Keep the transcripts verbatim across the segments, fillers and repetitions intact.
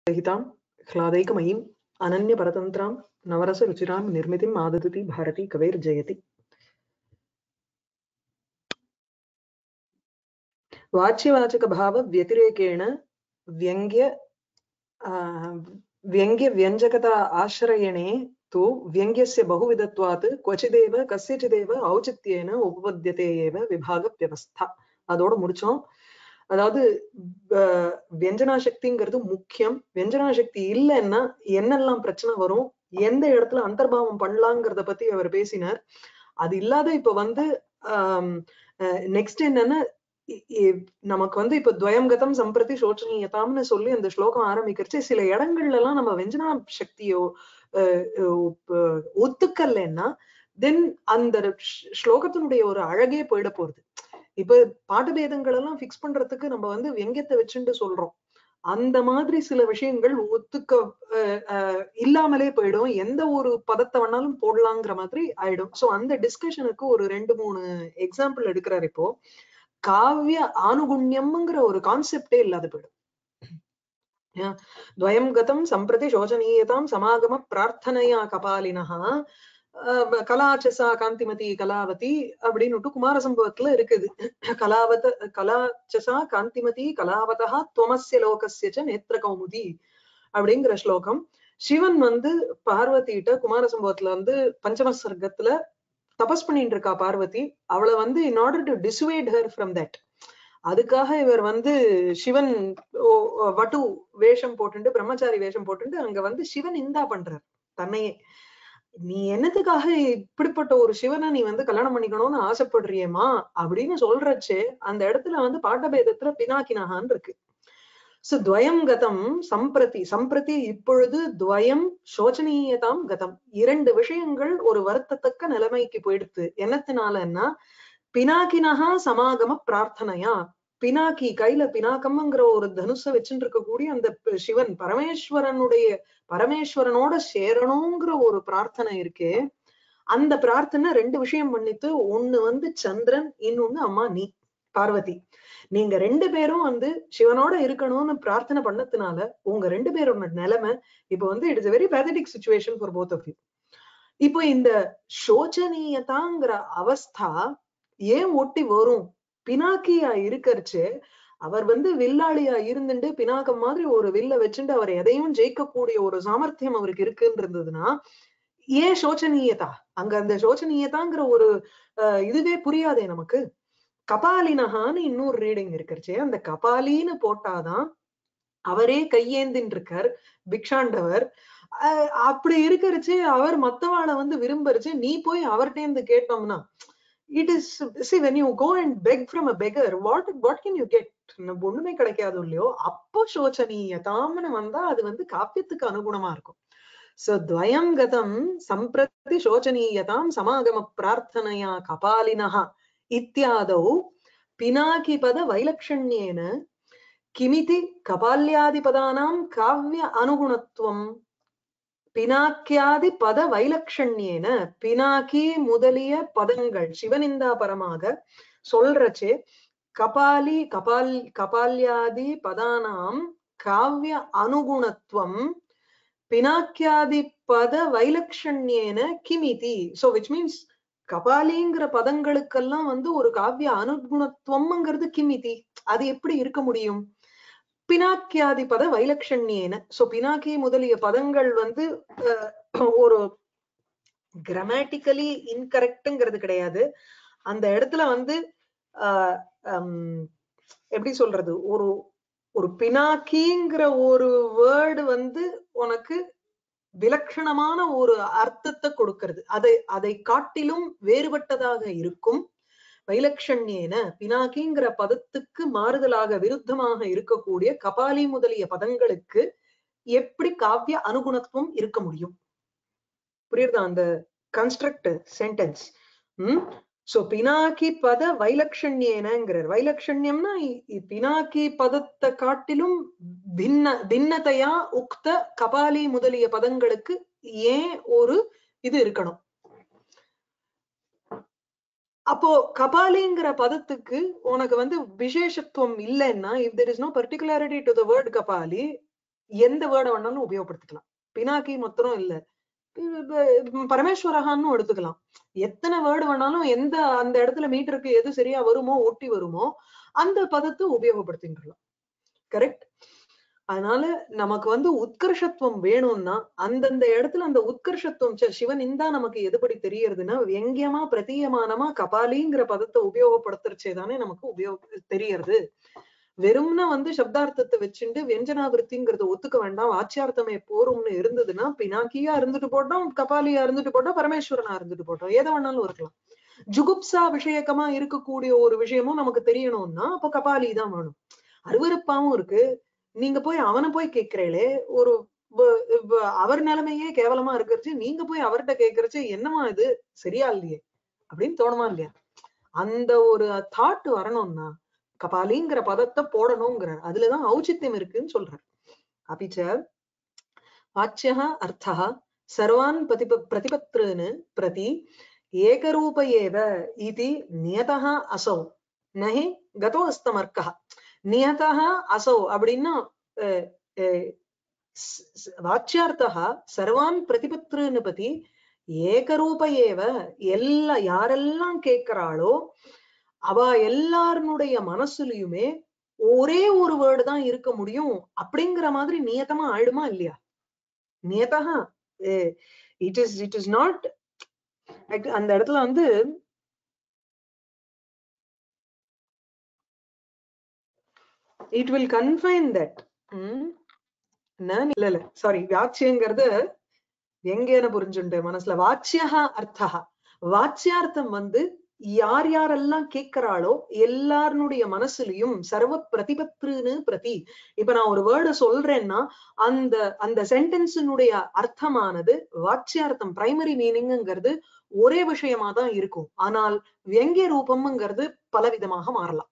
हितां ह्लादैकमयीं अनन्यपरतन्त्रां नवरसरुचिरां निर्मितिम् आददति भारती कवेर्जयति। वाच्यवाचकभावव्यतिरेकेण व्यङ्ग्य व्यङ्ग्यव्यञ्जकता आश्रयणे तु व्यङ्ग्यस्य बहुविधत्वात् क्वचिदेव कस्यचिदेव औचित्येन उपपद्यते एव विभागव्यवस्था. அதோட முடிச்சோம். அதாவது வியஞ்சனா சக்திங்கிறது முக்கியம். வியஞ்சனா சக்தி இல்லைன்னா என்னெல்லாம் பிரச்சனை வரும், எந்த இடத்துல அந்தர்பாவம் பண்ணலாங்கிறத பத்தி அவர் பேசினார். அது இல்லாத இப்ப வந்து ஆஹ் நெக்ஸ்ட் என்னன்னா, நமக்கு வந்து இப்ப துவயம்கதம் சம்பிரதி சோச்சனீயதாம்னு சொல்லி அந்த ஸ்லோகம் ஆரம்பிக்கிறச்சு சில இடங்கள்ல எல்லாம் நம்ம வெஞ்சனா சக்தியோ ஒத்துக்கலைன்னா தென் அந்த ஸ்லோகத்தினுடைய ஒரு அழகே போயிட போறது. இப்ப பாட்டு பேதங்கள் எல்லாம் பிக்ஸ் பண்றதுக்கு நம்ம வந்து வெங்கத்தை வச்சுட்டு சொல்றோம். அந்த மாதிரி சில விஷயங்கள் ஒத்துக்க இல்லாமலே போயிடும். எந்த ஒரு பதத்தை வேணாலும் போடலாங்கிற மாதிரி ஆயிடும். சோ அந்த டிஸ்கஷனுக்கு ஒரு ரெண்டு மூணு எக்ஸாம்பிள் எடுக்கிறார். இப்போ காவிய ஆனுகுண்யம்ங்கிற ஒரு கான்செப்டே இல்லாத போயிடும். துவயம் கதம் சம்பிரதி சோச்சனீயதாம் சமாகம பிரார்த்தனையா கபாலினஹா கலாச்சசா காந்திமதி கலாவதி அப்படின்னு குமார சம்பவத்துல இருக்குது. கலாவத கலாச்சசா காந்திமதி கலாவதா துவமஸ்ய லோகஸ்ய நேத்திர கௌமுதி அப்படிங்கிற ஸ்லோகம். சிவன் வந்து பார்வதிட்ட குமார சம்பவத்துல வந்து பஞ்சம சர்க்கத்துல தபஸ் பண்ணிட்டு இருக்கா பார்வதி. அவளை வந்து in order to dissuade her from that, அதுக்காக இவர் வந்து சிவன் வட்டு வேஷம் போட்டுண்டு பிரம்மச்சாரி வேஷம் போட்டுண்டு அங்க வந்து சிவன் இந்தா பண்றார் தன்னையே. நீ என்னத்துக்காக இப்படிப்பட்ட ஒரு சிவனை நீ வந்து கல்யாணம் பண்ணிக்கணும்னு ஆசைப்படுறியேமா அப்படின்னு சொல்றச்சு அந்த இடத்துல வந்து பாட்டபேதத்துல பினாக்கினகான் இருக்கு. சோ துவயம் கதம் சம்பிரதி சம்பிரதி இப்பொழுது துவயம் சோச்சனீயதாம் கதம் இரண்டு விஷயங்கள் ஒரு வருத்தத்தக்க நிலைமைக்கு போயிடுத்து. என்னத்தினாலன்னா பினாக்கினஹா சமாகம பிரார்த்தனையா, பினாக்கி கையில பினாக்கம்ங்கிற ஒரு தனுஷ வச்சுட்டு இருக்கக்கூடிய அந்த சிவன் பரமேஸ்வரனுடைய பரமேஸ்வரனோட சேரணுங்கிற ஒரு பிரார்த்தனை இருக்கே. அந்த பிரார்த்தனை ரெண்டு விஷயம் பண்ணிட்டு, ஒண்ணு வந்து சந்திரன், இன்னொன்னு அம்மா நீ பார்வதி. நீங்க ரெண்டு பேரும் வந்து சிவனோட இருக்கணும்னு பிரார்த்தனை பண்ணதுனால உங்க ரெண்டு பேரோட நிலைமை இப்ப வந்து it is very pathetic situation for both of you. இப்போ இந்த சோச்சனீயதாங்கிற அவஸ்தா ஏன் ஒட்டி வரும்? பினாக்கியா இருக்கறச்சு அவர் வந்து வில்லாளியா இருந்துட்டு பினாக்கம் மாதிரி ஒரு வில்ல வச்சுட்டு அவர் எதையும் ஜெயிக்கக்கூடிய ஒரு சாமர்த்தியம் அவருக்கு இருக்குன்றதுன்னா ஏன் சோச்சனீயதா? அங்க அந்த சோச்சனீயதாங்கிற ஒரு அஹ் இதுவே புரியாதே நமக்கு. கபாலினஹான்னு இன்னொரு ரீடிங் இருக்கிறச்சு. அந்த கபாலின்னு போட்டாதான் அவரே கையேந்தின் இருக்கார் பிக்ஷாண்டவர். அஹ் அப்படி இருக்கிறச்சு அவர் மத்தவாளை வந்து விரும்பரிச்சு நீ போய் அவர்கிட்ட கேட்டோம்னா it is, see, when you go and beg from a beggar, what what can you get? ஒண்ணுமே கிடைக்காது இல்லையோ. அப்போ சோச்சனீயதாம்னு வந்தா அது வந்து காப்பியத்துக்கு அனுகுணமா இருக்கும். சோ துவயம் கதம் சம்பிரதி சோச்சனீயதாம் சமாகம பிரார்த்தனையா கபாலினஹா இத்தியாதௌ பினாகி பத வைலக்ஷண்யேன கிமிதி கபால்யாதி பதானாம் காவிய அனுகுணத்துவம் பினாக்கியாதி பத வைலக்ஷண்யேன. பினாக்கி முதலிய பதங்கள் சிவனிந்தா பரமாக சொல்றச்சே கபாலி கபால் கபால்யாதி பதானாம் காவிய அனுகுணத்துவம் பினாக்கியாதி பத வைலக்ஷண்யேன கிமிதி. சோ விச் மீன்ஸ் கபாலிங்கிற பதங்களுக்கெல்லாம் வந்து ஒரு காவிய அனுகுணத்துவம்ங்கிறது கிமிதி, அது எப்படி இருக்க முடியும்? பினாக்கியாதி பத வைலக்ஷண்யேன. சோ பினாக்கி முதலிய பதங்கள் வந்து ஒரு கிராமட்டிக்கலி இன்கரெக்ட்ங்கிறது கிடையாது. அந்த இடத்துல வந்து ஆஹ் எப்படி சொல்றது, ஒரு ஒரு பினாக்கிங்கிற ஒரு வேர்டு வந்து உனக்கு விலட்சணமான ஒரு அர்த்தத்தை கொடுக்கிறது. அதை அதை காட்டிலும் வேறுபட்டதாக இருக்கும். வைலக்ஷண்யேன பினாக்கிங்கிற பதத்துக்கு மாறுதலாக விருத்தமாக இருக்கக்கூடிய கபாலி முதலிய பதங்களுக்கு எப்படி காவிய அனுகுணத்துவம் இருக்க முடியும்? புரியுதா அந்த கன்ஸ்ட்ரக்ட் சென்டென்ஸ்? உம் சோ பினாக்கி பத வைலக்ஷண்யேனங்கிறார். வைலக்ஷண்யம்னா பினாக்கி பதத்தை காட்டிலும் பின்ன பின்னதையா உக்த கபாலி முதலிய பதங்களுக்கு ஏன் ஒரு இது இருக்கணும்? அப்போ கபாலிங்கிற பதத்துக்கு உனக்கு வந்து விசேஷத்துவம் இல்லைன்னா, if there is no particularity to the word Kabali, எந்த வேர்டை வேணாலும் உபயோகப்படுத்திக்கலாம். பினாக்கி மொத்தம் இல்ல, பரமேஸ்வரகான்னு எடுத்துக்கலாம். எத்தனை வேர்டு வேணாலும் எந்த அந்த இடத்துல மீட்டருக்கு எது சரியா வருமோ ஒட்டி வருமோ அந்த பதத்தை உபயோகப்படுத்திக்கலாம். கரெக்ட். அதனால நமக்கு வந்து உத்கர்ஷத்துவம் வேணும்னா அந்தந்த இடத்துல அந்த உத்கர்ஷத்துவம் சிவன் இந்தா நமக்கு எதுபடி தெரியறதுன்னா வெங்கியமா பிரதீயமானமா கபாலிங்கிற பதத்தை உபயோகப்படுத்துறச்சேதானே நமக்கு உபயோக தெரியறது. வெறும்னா வந்து சப்தார்த்தத்தை வச்சுட்டு வியஞ்சனாவிருத்திங்கிறத ஒத்துக்க வேண்டாம், வாச்சியார்த்தமே போரும்னு இருந்ததுன்னா பினாக்கியா இருந்துட்டு போட்டோம், கபாலியா இருந்துட்டு போட்டோம், பரமேஸ்வரனா இருந்துட்டு போட்டோம், எதை வேணாலும் இருக்கலாம். ஜுகுப்சா விஷயக்கமா இருக்கக்கூடிய ஒரு விஷயமும் நமக்கு தெரியணும்னா அப்ப கபாலி தான் வேணும். அருவருப்பாவும் இருக்கு. நீங்க போய் அவனை போய் கேட்கிறீங்களே, ஒரு அவர் நிலைமையே கேவலமா இருக்கிறச்சு நீங்க போய் அவர்கிட்ட கேட்கறச்சு என்னமா இது சரியா இல்லையே அப்படின்னு தோணுமா இல்லையா? அந்த ஒரு தாட் வரணும்னா கபாலிங்கிற பதத்தை போடணுங்கிறார். அதுலதான் ஔச்சித்யம் இருக்குன்னு சொல்றார். அபிச்ச வாச்சியः அர்த்தः சர்வான் பிரதிப பிரதிபத்ருன்னு பிரதி ஏகரூப ஏவ இதி நியதः அசௌ நஹி கதோ அஸ்தமர்க்கः. நியதः அசௌ அப்படின்னா வாச்சியார்த்தः சர்வான் பிரதிபத்ருன்னு பத்தி ஏகரூப ஏவ, எல்லா யாரெல்லாம் கேட்கிறாளோ அவ எல்லாருடைய மனசுலயுமே ஒரே ஒரு வேர்டு தான் இருக்க முடியும் அப்படிங்கிற மாதிரி நியத்தமா ஆயிடுமா இல்லையா? நியதா it is it is not அந்த இடத்துல வந்து இட் வில் கன்ஃபைன் தட். இல்ல இல்ல சாரி, வாச்சியங்கிறது எங்கேன்னு புரிஞ்சுண்டு மனசுல வாச்சியா அர்த்தா, வாச்சியார்த்தம் வந்து யார் யாரெல்லாம் கேட்கிறாளோ எல்லாருடைய மனசுலயும் சர்வ பிரதிபத்ருன்னு பிரதி. இப்ப நான் ஒரு வேர்டு சொல்றேன்னா அந்த அந்த சென்டென்ஸினுடைய அர்த்தமானது வாச்சியார்த்தம் பிரைமரி மீனிங்ங்கிறது ஒரே விஷயமா தான் இருக்கும். ஆனால் வியங்கிய ரூபம்ங்கிறது பலவிதமாக மாறலாம்.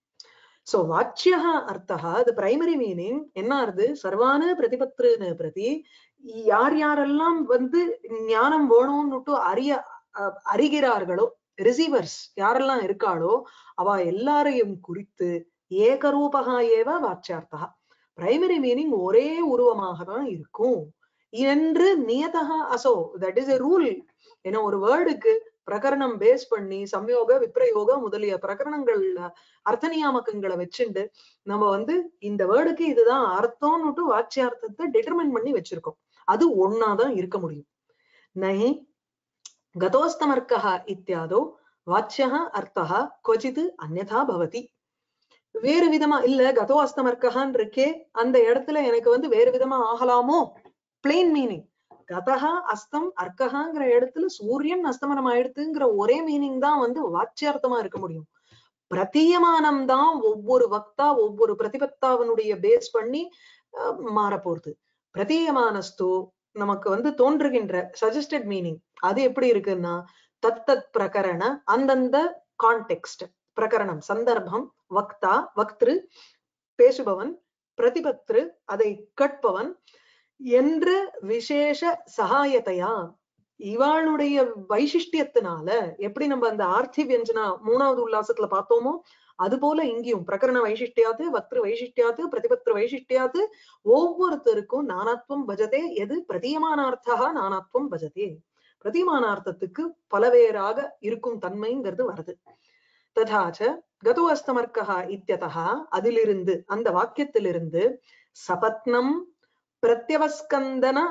சோ வாச்சியா அர்த்தா அது பிரைமரி மீனிங் என்ன ஆறுது, சர்வானு பிரதிபத்ருன்னு பிரதி யார் யாரெல்லாம் வந்து ஞானம் வேணும்னுட்டு அறிய அறிகிறார்களோ, ரிசீவர்ஸ் யாரெல்லாம் இருக்காளோ அவ எல்லாரையும் குறித்து ஏகரூபகா ஏவ வாச்சியார்த்தா, பிரைமரி மீனிங் ஒரே உருவமாக தான் இருக்கும் என்று நியதா அசோ. That is a rule. ஏன்னா ஒரு வேர்டுக்கு பிரகரணம் பேஸ் பண்ணி சம்யோக விப்ரயோக முதலிய பிரகரணங்கள்ல அர்த்த நியாமக்கங்களை வச்சுண்டு நம்ம வந்து இந்த வேர்டுக்கு இதுதான் அர்த்தம்னுட்டு வாச்சியார்த்தத்தை டிட்டர்மின் பண்ணி வச்சிருக்கோம். அது ஒன்னாதான் இருக்க முடியும். நஹி கதோஸ்தமர்க்கः இத்தியாதோ வாச்சியः அர்த்தः क्वचित् அன்யதா பவதி. வேறு விதமா இல்ல கதோ அஸ்தமர்க்கஹான் இருக்கே அந்த இடத்துல எனக்கு வந்து வேறு விதமா ஆகலாமோ, பிளெயின் மீனிங் கதஹா அஸ்தம் அர்க்கஹாங்கிற இடத்துல சூரியன் அஸ்தமனம் ஆயிடுத்துங்கிற ஒரே மீனிங் தான் வந்து வாச்சியார்த்தமா இருக்க முடியும். பிரதீயமானம் தான் ஒவ்வொரு வக்தா ஒவ்வொரு பிரதிபத்தாவனுடைய பேஸ் பண்ணி மாற போறது. பிரதீயமானஸ்து நமக்கு வந்து தோன்றுகின்ற சஜஸ்டட் மீனிங் அது எப்படி இருக்குன்னா தத்தத் பிரகரண அந்தந்த கான்டெக்ஸ்ட், பிரகரணம் சந்தர்ப்பம், வக்தா வக்திரு பேசுபவன், பிரதிபத்ரு அதை கட்பவன் என்ற விசேஷ சகாயத்தையா இவாளுடைய வைசிஷ்டியத்தினால எப்படி நம்ம அந்த ஆர்த்தி வியஞ்சனா மூணாவது உல்லாசத்துல பார்த்தோமோ அது போல இங்கேயும் பிரகரண வைசிஷ்டியாது வக்திரு வைசிஷ்டியாது பிரதிபத்ரு வைசிஷ்டியாது ஒவ்வொருத்தருக்கும் நானாத்வம் பஜதே. எது பிரதீயமானார்த்தா நானாத்வம் பஜதே, பிரதீயமானார்த்தத்துக்கு பலவேறாக இருக்கும் தன்மைங்கிறது வருது. ததாச்ச கதோ அஸ்தமர்க்கஹ இத்யதஹ அதிலிருந்து அந்த வாக்கியத்திலிருந்து சபத்னம் பிரத்யவஸ்கந்தன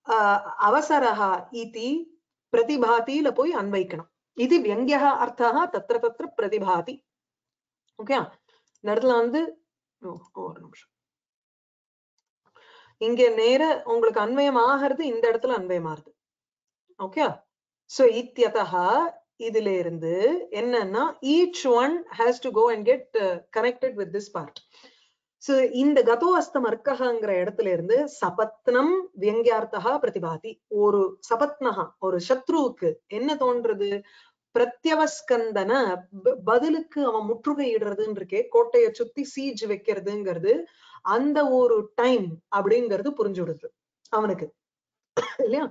அவசரஹ இதி பிரதிபாதியில போய் அன்வைக்கணும். இது வியங்கிய அர்த்தா தத்ர தத்ர பிரதிபாதி. ஓகே, இந்த இடத்துல வந்து ஒரு நிமிஷம் இங்க நேர உங்களுக்கு அன்வயம் ஆகிறது, இந்த இடத்துல அன்வயம் ஆகுது. ஓகே, சோ இத்யதஹ இதுல இருந்து என்னன்னா each one has to go and get uh, connected with this part. So இந்த கதோ அஸ்தம் அர்க்கஹங்கிற இடத்துல இருந்து சபத்னம் வியங்கியார்த்தா பிரதிபாதி. ஒரு சபத்னஹா ஒரு சத்ருவுக்கு என்ன தோன்றது, பிரத்யவஸ்கந்தன பதிலுக்கு அவன் முற்றுகையிடுறதுன்னு இருக்கே, கோட்டையை சுத்தி சீஜ் வைக்கிறதுங்கிறது அந்த ஒரு டைம் அப்படிங்கிறது புரிஞ்சுடுது அவனுக்கு இல்லையா.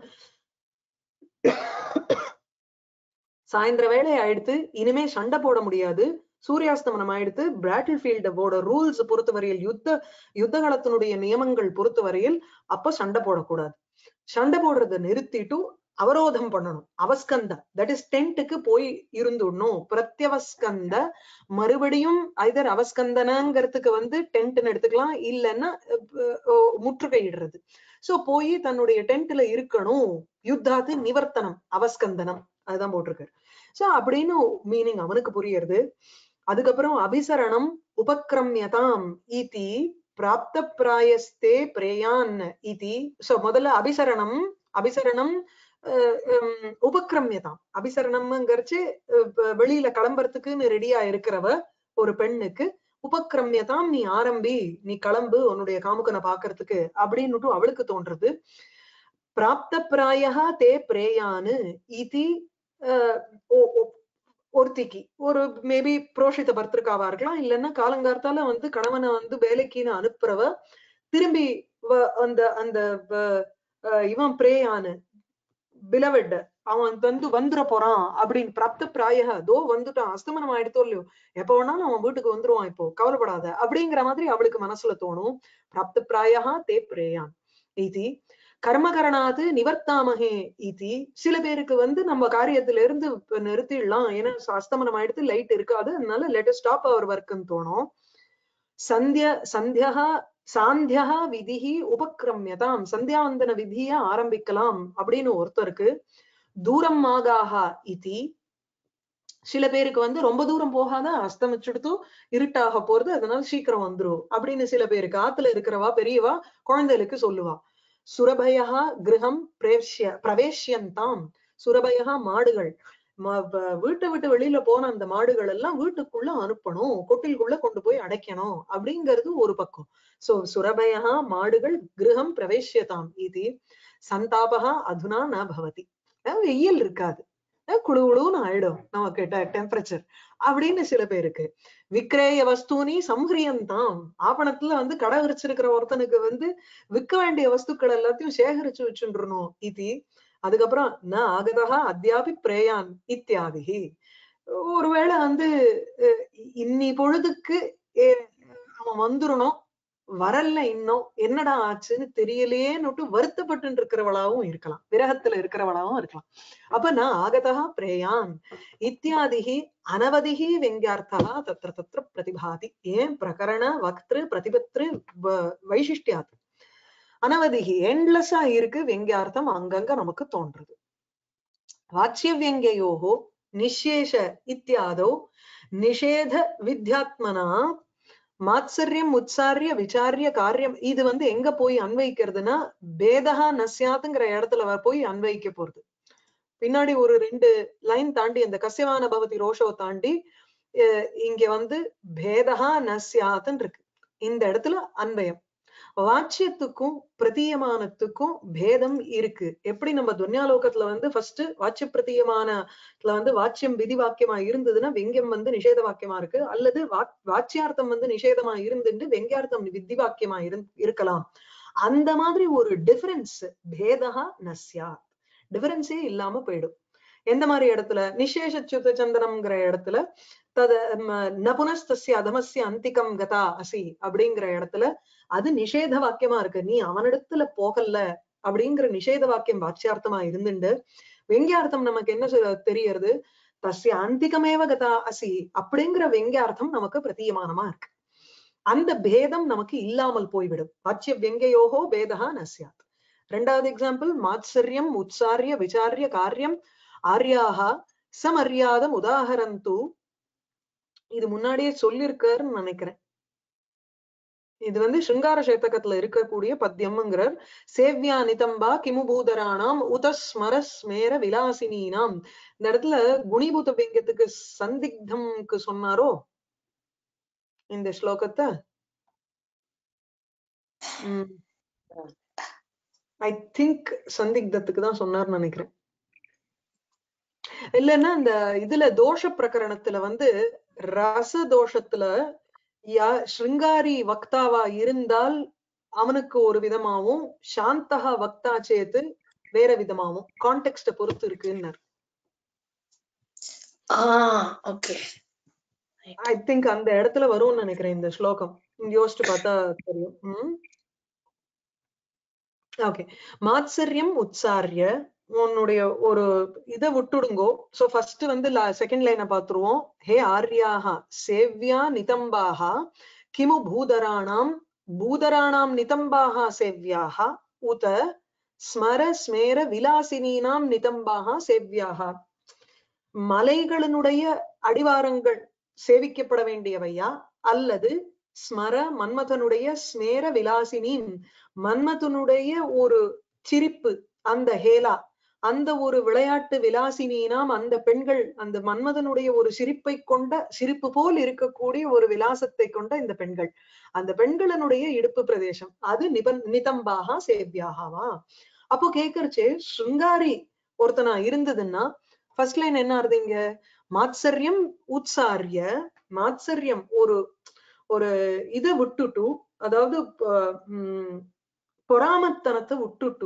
சாயந்தர வேலை ஆயிடுத்து, இனிமே சண்டை போட முடியாது, சூரியாஸ்தமனம் ஆயிடுத்து பேட்டில் ஃபீல்டோட ரூல்ஸ் பொறுத்தவரையில் யுத்த யுத்த காலத்தினுடைய நியமங்கள் பொறுத்தவரையில் அப்ப சண்டை போடக்கூடாது. சண்டை போடுறதை நிறுத்திட்டு அவரோதம் பண்ணணும். அவஸ்கந்த தட் இஸ் டென்ட்டுக்கு போய் இருந்துடணும். பிரத்யவஸ்கந்த மறுபடியும் ஐதர் அவஸ்கந்தனங்கிறதுக்கு வந்து டென்ட்னு எடுத்துக்கலாம், இல்லைன்னா முற்றுகையிடுறது. சோ போய் தன்னுடைய டென்ட்ல இருக்கணும். யுத்தாத்து நிவர்த்தனம் அவஸ்கந்தனம் அதுதான் போட்டிருக்காரு. சோ அப்படின்னு மீனிங் அவனுக்கு புரியுறது. அதுக்கப்புறம் அபிசரணம் உபக்ரமியதாம் இதி பிராப்த பிராயஸ்தே பிரேயான் இதி. சோ முதல்ல அபிசரணம் அபிசரணம் உபக்ரமியதாம். அபிசரணம்ங்கிறச்சு வெளியில கிளம்புறதுக்குன்னு ரெடியா இருக்கிறவ ஒரு பெண்ணுக்கு உபக்ரமியதாம் நீ ஆரம்பி, நீ கிளம்பு உன்னுடைய காமுகனை பாக்குறதுக்கு அப்படின்னுட்டு அவளுக்கு தோன்றது. பிராப்த பிராயா தே பிரேயானு இதி ஒருத்திக்கு ஒரு மேபி புரோஷித பர்த்திருக்காவா இருக்கலாம், இல்லைன்னா காலங்கார்த்தால வந்து கணவனை வந்து வேலைக்குன்னு அனுப்புறவ திரும்பி அந்த அந்த இவன் பிரேயானு பிலவெட் அவன் வந்து வந்துட போறான் அப்படின்னு பிராப்த பிராய தோ வந்துட்டான், அஸ்தமனம் ஆயிடுத்தோ இல்லையோ, எப்ப வேணாலும் அவன் வீட்டுக்கு வந்துருவான், இப்போ கவலைப்படாத அப்படிங்கிற மாதிரி அவளுக்கு மனசுல தோணும். பிராப்த பிராயா தே பிரேயான் இது கர்மகரணாது நிவர்த்தாமகே இது. சில பேருக்கு வந்து நம்ம காரியத்துல இருந்து நிறுத்திடலாம், ஏன்னா அஸ்தமனம் ஆயிடுத்து லைட் இருக்காது, அதனால லெட் அஸ் ஸ்டாப் அவர் ஒர்க்னு தோணும். சந்தியா சந்தியா சாந்தியா விதிஹி உபக்ரமியதாம், சந்தியாவந்தன விதிய ஆரம்பிக்கலாம் அப்படின்னு ஒருத்தருக்கு. தூரம் ஆகாஹா இதி. சில பேருக்கு வந்து ரொம்ப தூரம் போகாத, அஸ்தமிச்சுடுத்து இருட்டாக போறது, அதனால சீக்கிரம் வந்துரும் அப்படின்னு சில பேருக்கு. ஆத்துல இருக்கிறவா பெரியவா குழந்தைகளுக்கு சொல்லுவா. சுரபயா கிரகம் பிரவேஷ்ய பிரவேஷ்யந்தாம். சுரபயா மாடுகள், வீட்டை விட்டு வெளியில போன அந்த மாடுகள் எல்லாம் வீட்டுக்குள்ள அனுப்பணும், கொட்டிலுக்குள்ள கொண்டு போய் அடைக்கணும் அப்படிங்கிறது ஒரு பக்கம். சோ சுரபயா மாடுகள் கிரகம் பிரவேஷ்யதாம் இது சந்தாபகா அதுனா ந பவதி. வெயில் இருக்காது, குழு குழுன்னு ஆயிடும் நமக்கு டெம்பரேச்சர் அப்படின்னு சில பேருக்கு. விக்ரேய வஸ்தூனி சம்ஹரியந்தாம். ஆபணத்துல வந்து கடை விரிச்சிருக்கிற ஒருத்தனுக்கு வந்து விற்க வேண்டிய வஸ்துக்கள் எல்லாத்தையும் சேகரிச்சு வச்சுருணும் இது. அதுக்கப்புறம் ந ஆகதா அத்தியாபி பிரேயான் இத்தியாதி. ஒருவேளை வந்து இன்னி பொழுதுக்கு அவன் வந்துடணும், வரல, இன்னும் என்னடா ஆச்சுன்னு தெரியலையேன்னு வருத்தப்பட்டு இருக்கிறவளாவும் இருக்கலாம், விரகத்துல இருக்கிறவளாவும் இருக்கலாம். அப்ப நான் ஆகதா பிரேயான் இத்தியாதிகி அனவதிகி வெங்கியார்த்தா தத்திர தத்திர பிரதிபாதி. ஏன் பிரகரண வக்திரு பிரதிபத்ரு வைசிஷ்டியாது அனவதிகி எண்ட்லெஸ்ஸா இருக்கு வெங்கியார்த்தம் அங்கங்க நமக்கு தோன்றது. வாச்சிய வியங்கயோகோ நிஷேஷ இத்தியாதோ நிஷேத வித்யாத்மனா மாத்சரியம் உச்சாரிய விசாரிய காரியம். இது வந்து எங்க போய் அன்வைக்கிறதுனா பேதகா நஸ்யாத்துங்கிற இடத்துல போய் அன்வைக்க போறது. பின்னாடி ஒரு ரெண்டு லைன் தாண்டி அந்த கசியவான பவதி ரோஷோ தாண்டி இங்க வந்து பேதகா நஸ்யாத்துன்னு இருக்கு. இந்த இடத்துல அன்வயம். வாச்சியத்துக்கும் பிரதீயமானத்துக்கும் பேதம் இருக்கு. எப்படி நம்ம துன்யாலோகத்துல வந்து ஃபர்ஸ்ட் வாச்சிய பிரதீயமானத்துல வந்து வாச்சியம் விதி வாக்கியமா இருந்ததுன்னா வெங்கியம் வந்து நிஷேத வாக்கியமா இருக்கு, அல்லது வா வாச்சியார்த்தம் வந்து நிஷேதமா இருந்துட்டு வெங்கியார்த்தம் விதி வாக்கியமா இரு இருக்கலாம். அந்த மாதிரி ஒரு டிஃபரன்ஸ் பேதகா நஸ்யா, டிஃபரன்ஸே இல்லாம போயிடும். எந்த மாதிரி இடத்துல நிசேஷ சுத்த சந்தனம்ங்கிற இடத்துல தத நபுனஸ்தஸ்ய அதமஸ்ய அந்திகம் கதா அசி அப்படிங்கிற இடத்துல அது நிஷேத வாக்கியமா இருக்கு, நீ அவனிடத்துல போகல அப்படிங்கிற நிஷேத வாக்கியம் வாச்சியார்த்தமா இருந்துண்டு வெங்கியார்த்தம் நமக்கு என்ன தெரியறது, தஸ்ய அந்திகமேவ கதா அசி அப்படிங்கிற வெங்கியார்த்தம் நமக்கு பிரதீயமானமா இருக்கு. அந்த பேதம் நமக்கு இல்லாமல் போய்விடும். வாச்சிய வெங்கயோகோ பேதகா நஸ்யாத். ரெண்டாவது எக்ஸாம்பிள் மாத்சரியம் உச்சாரிய விசாரிய காரியம் ஆர்யாஹா சமரியாதம் உதாகரந்து. இது முன்னாடியே சொல்லிருக்காருன்னு நினைக்கிறேன். இது வந்து ஸ்ருங்கார சேத்தகத்துல இருக்கக்கூடிய பத்தியம்ங்கிறார். சேவ்யா நிதம்பா கிமுபூதராணாம் உதஸ்மர ஸ்மேர விலாசினீனாம். இந்த இடத்துல குணிபூத வியங்கத்துக்கு சந்திக்தம்க்கு சொன்னாரோ இந்த ஸ்லோகத்தை? ஐ திங்க் சந்திக்தத்துக்கு தான் சொன்னார்னு நினைக்கிறேன். இல்லைன்னா இந்த இதுல தோஷ பிரகரணத்துல வந்து ரச தோஷத்துல யா ஸ்ருங்காரி வக்தாவா இருந்தால் அவனுக்கு ஒரு விதமாவும் சாந்தகா வக்தா சேத்து வேற விதமாவும் கான்டெக்ஸ்ட பொறுத்து இருக்குன்னு. ஐ திங்க் அந்த இடத்துல வரும்னு நினைக்கிறேன் இந்த ஸ்லோகம். யோசிச்சு பார்த்தா தெரியும். ம் ஓகே. மாத்சரியம் உச்சாரிய உன்னுடைய ஒரு இதை விட்டுடுங்கோ. சோ ஃபர்ஸ்ட் வந்து செகண்ட் லைனை பாத்துருவோம். ஹே ஆர்யாஹா சேவ்யா நிதம்பாஹா கிமு பூதராணாம் பூதராணாம் நிதம்பாஹா சேவ்யாஹா உத ஸ்மர ஸ்மேர விலாசினீனாம் நிதம்பாஹா சேவ்யாஹா. மலைகளினுடைய அடிவாரங்கள் சேவிக்கப்பட வேண்டியவையா அல்லது ஸ்மர மன்மதனுடைய ஸ்மேர விலாசினின் மன்மதனுடைய ஒரு சிரிப்பு அந்த ஹேலா அந்த ஒரு விளையாட்டு விலாசினினாம் அந்த பெண்கள் அந்த மன்மதனுடைய ஒரு சிரிப்பை கொண்ட சிரிப்பு போல் இருக்கக்கூடிய ஒரு விலாசத்தை கொண்ட இந்த பெண்கள் அந்த பெண்களினுடைய இடுப்பு பிரதேசம் அது நிபன் நிதம்பாகா சேவ்யாகாவா. அப்போ கேக்குறச்சு ஸ்ருங்காரி ஒருத்தனா இருந்ததுன்னா ஃபர்ஸ்ட் லைன் என்ன ஆறுதுங்க? மாத்சரியம் உத்சாரிய மாத்சரியம் ஒரு ஒரு இதை விட்டுட்டு அதாவது உம் பொறாமத்தனத்தை விட்டுட்டு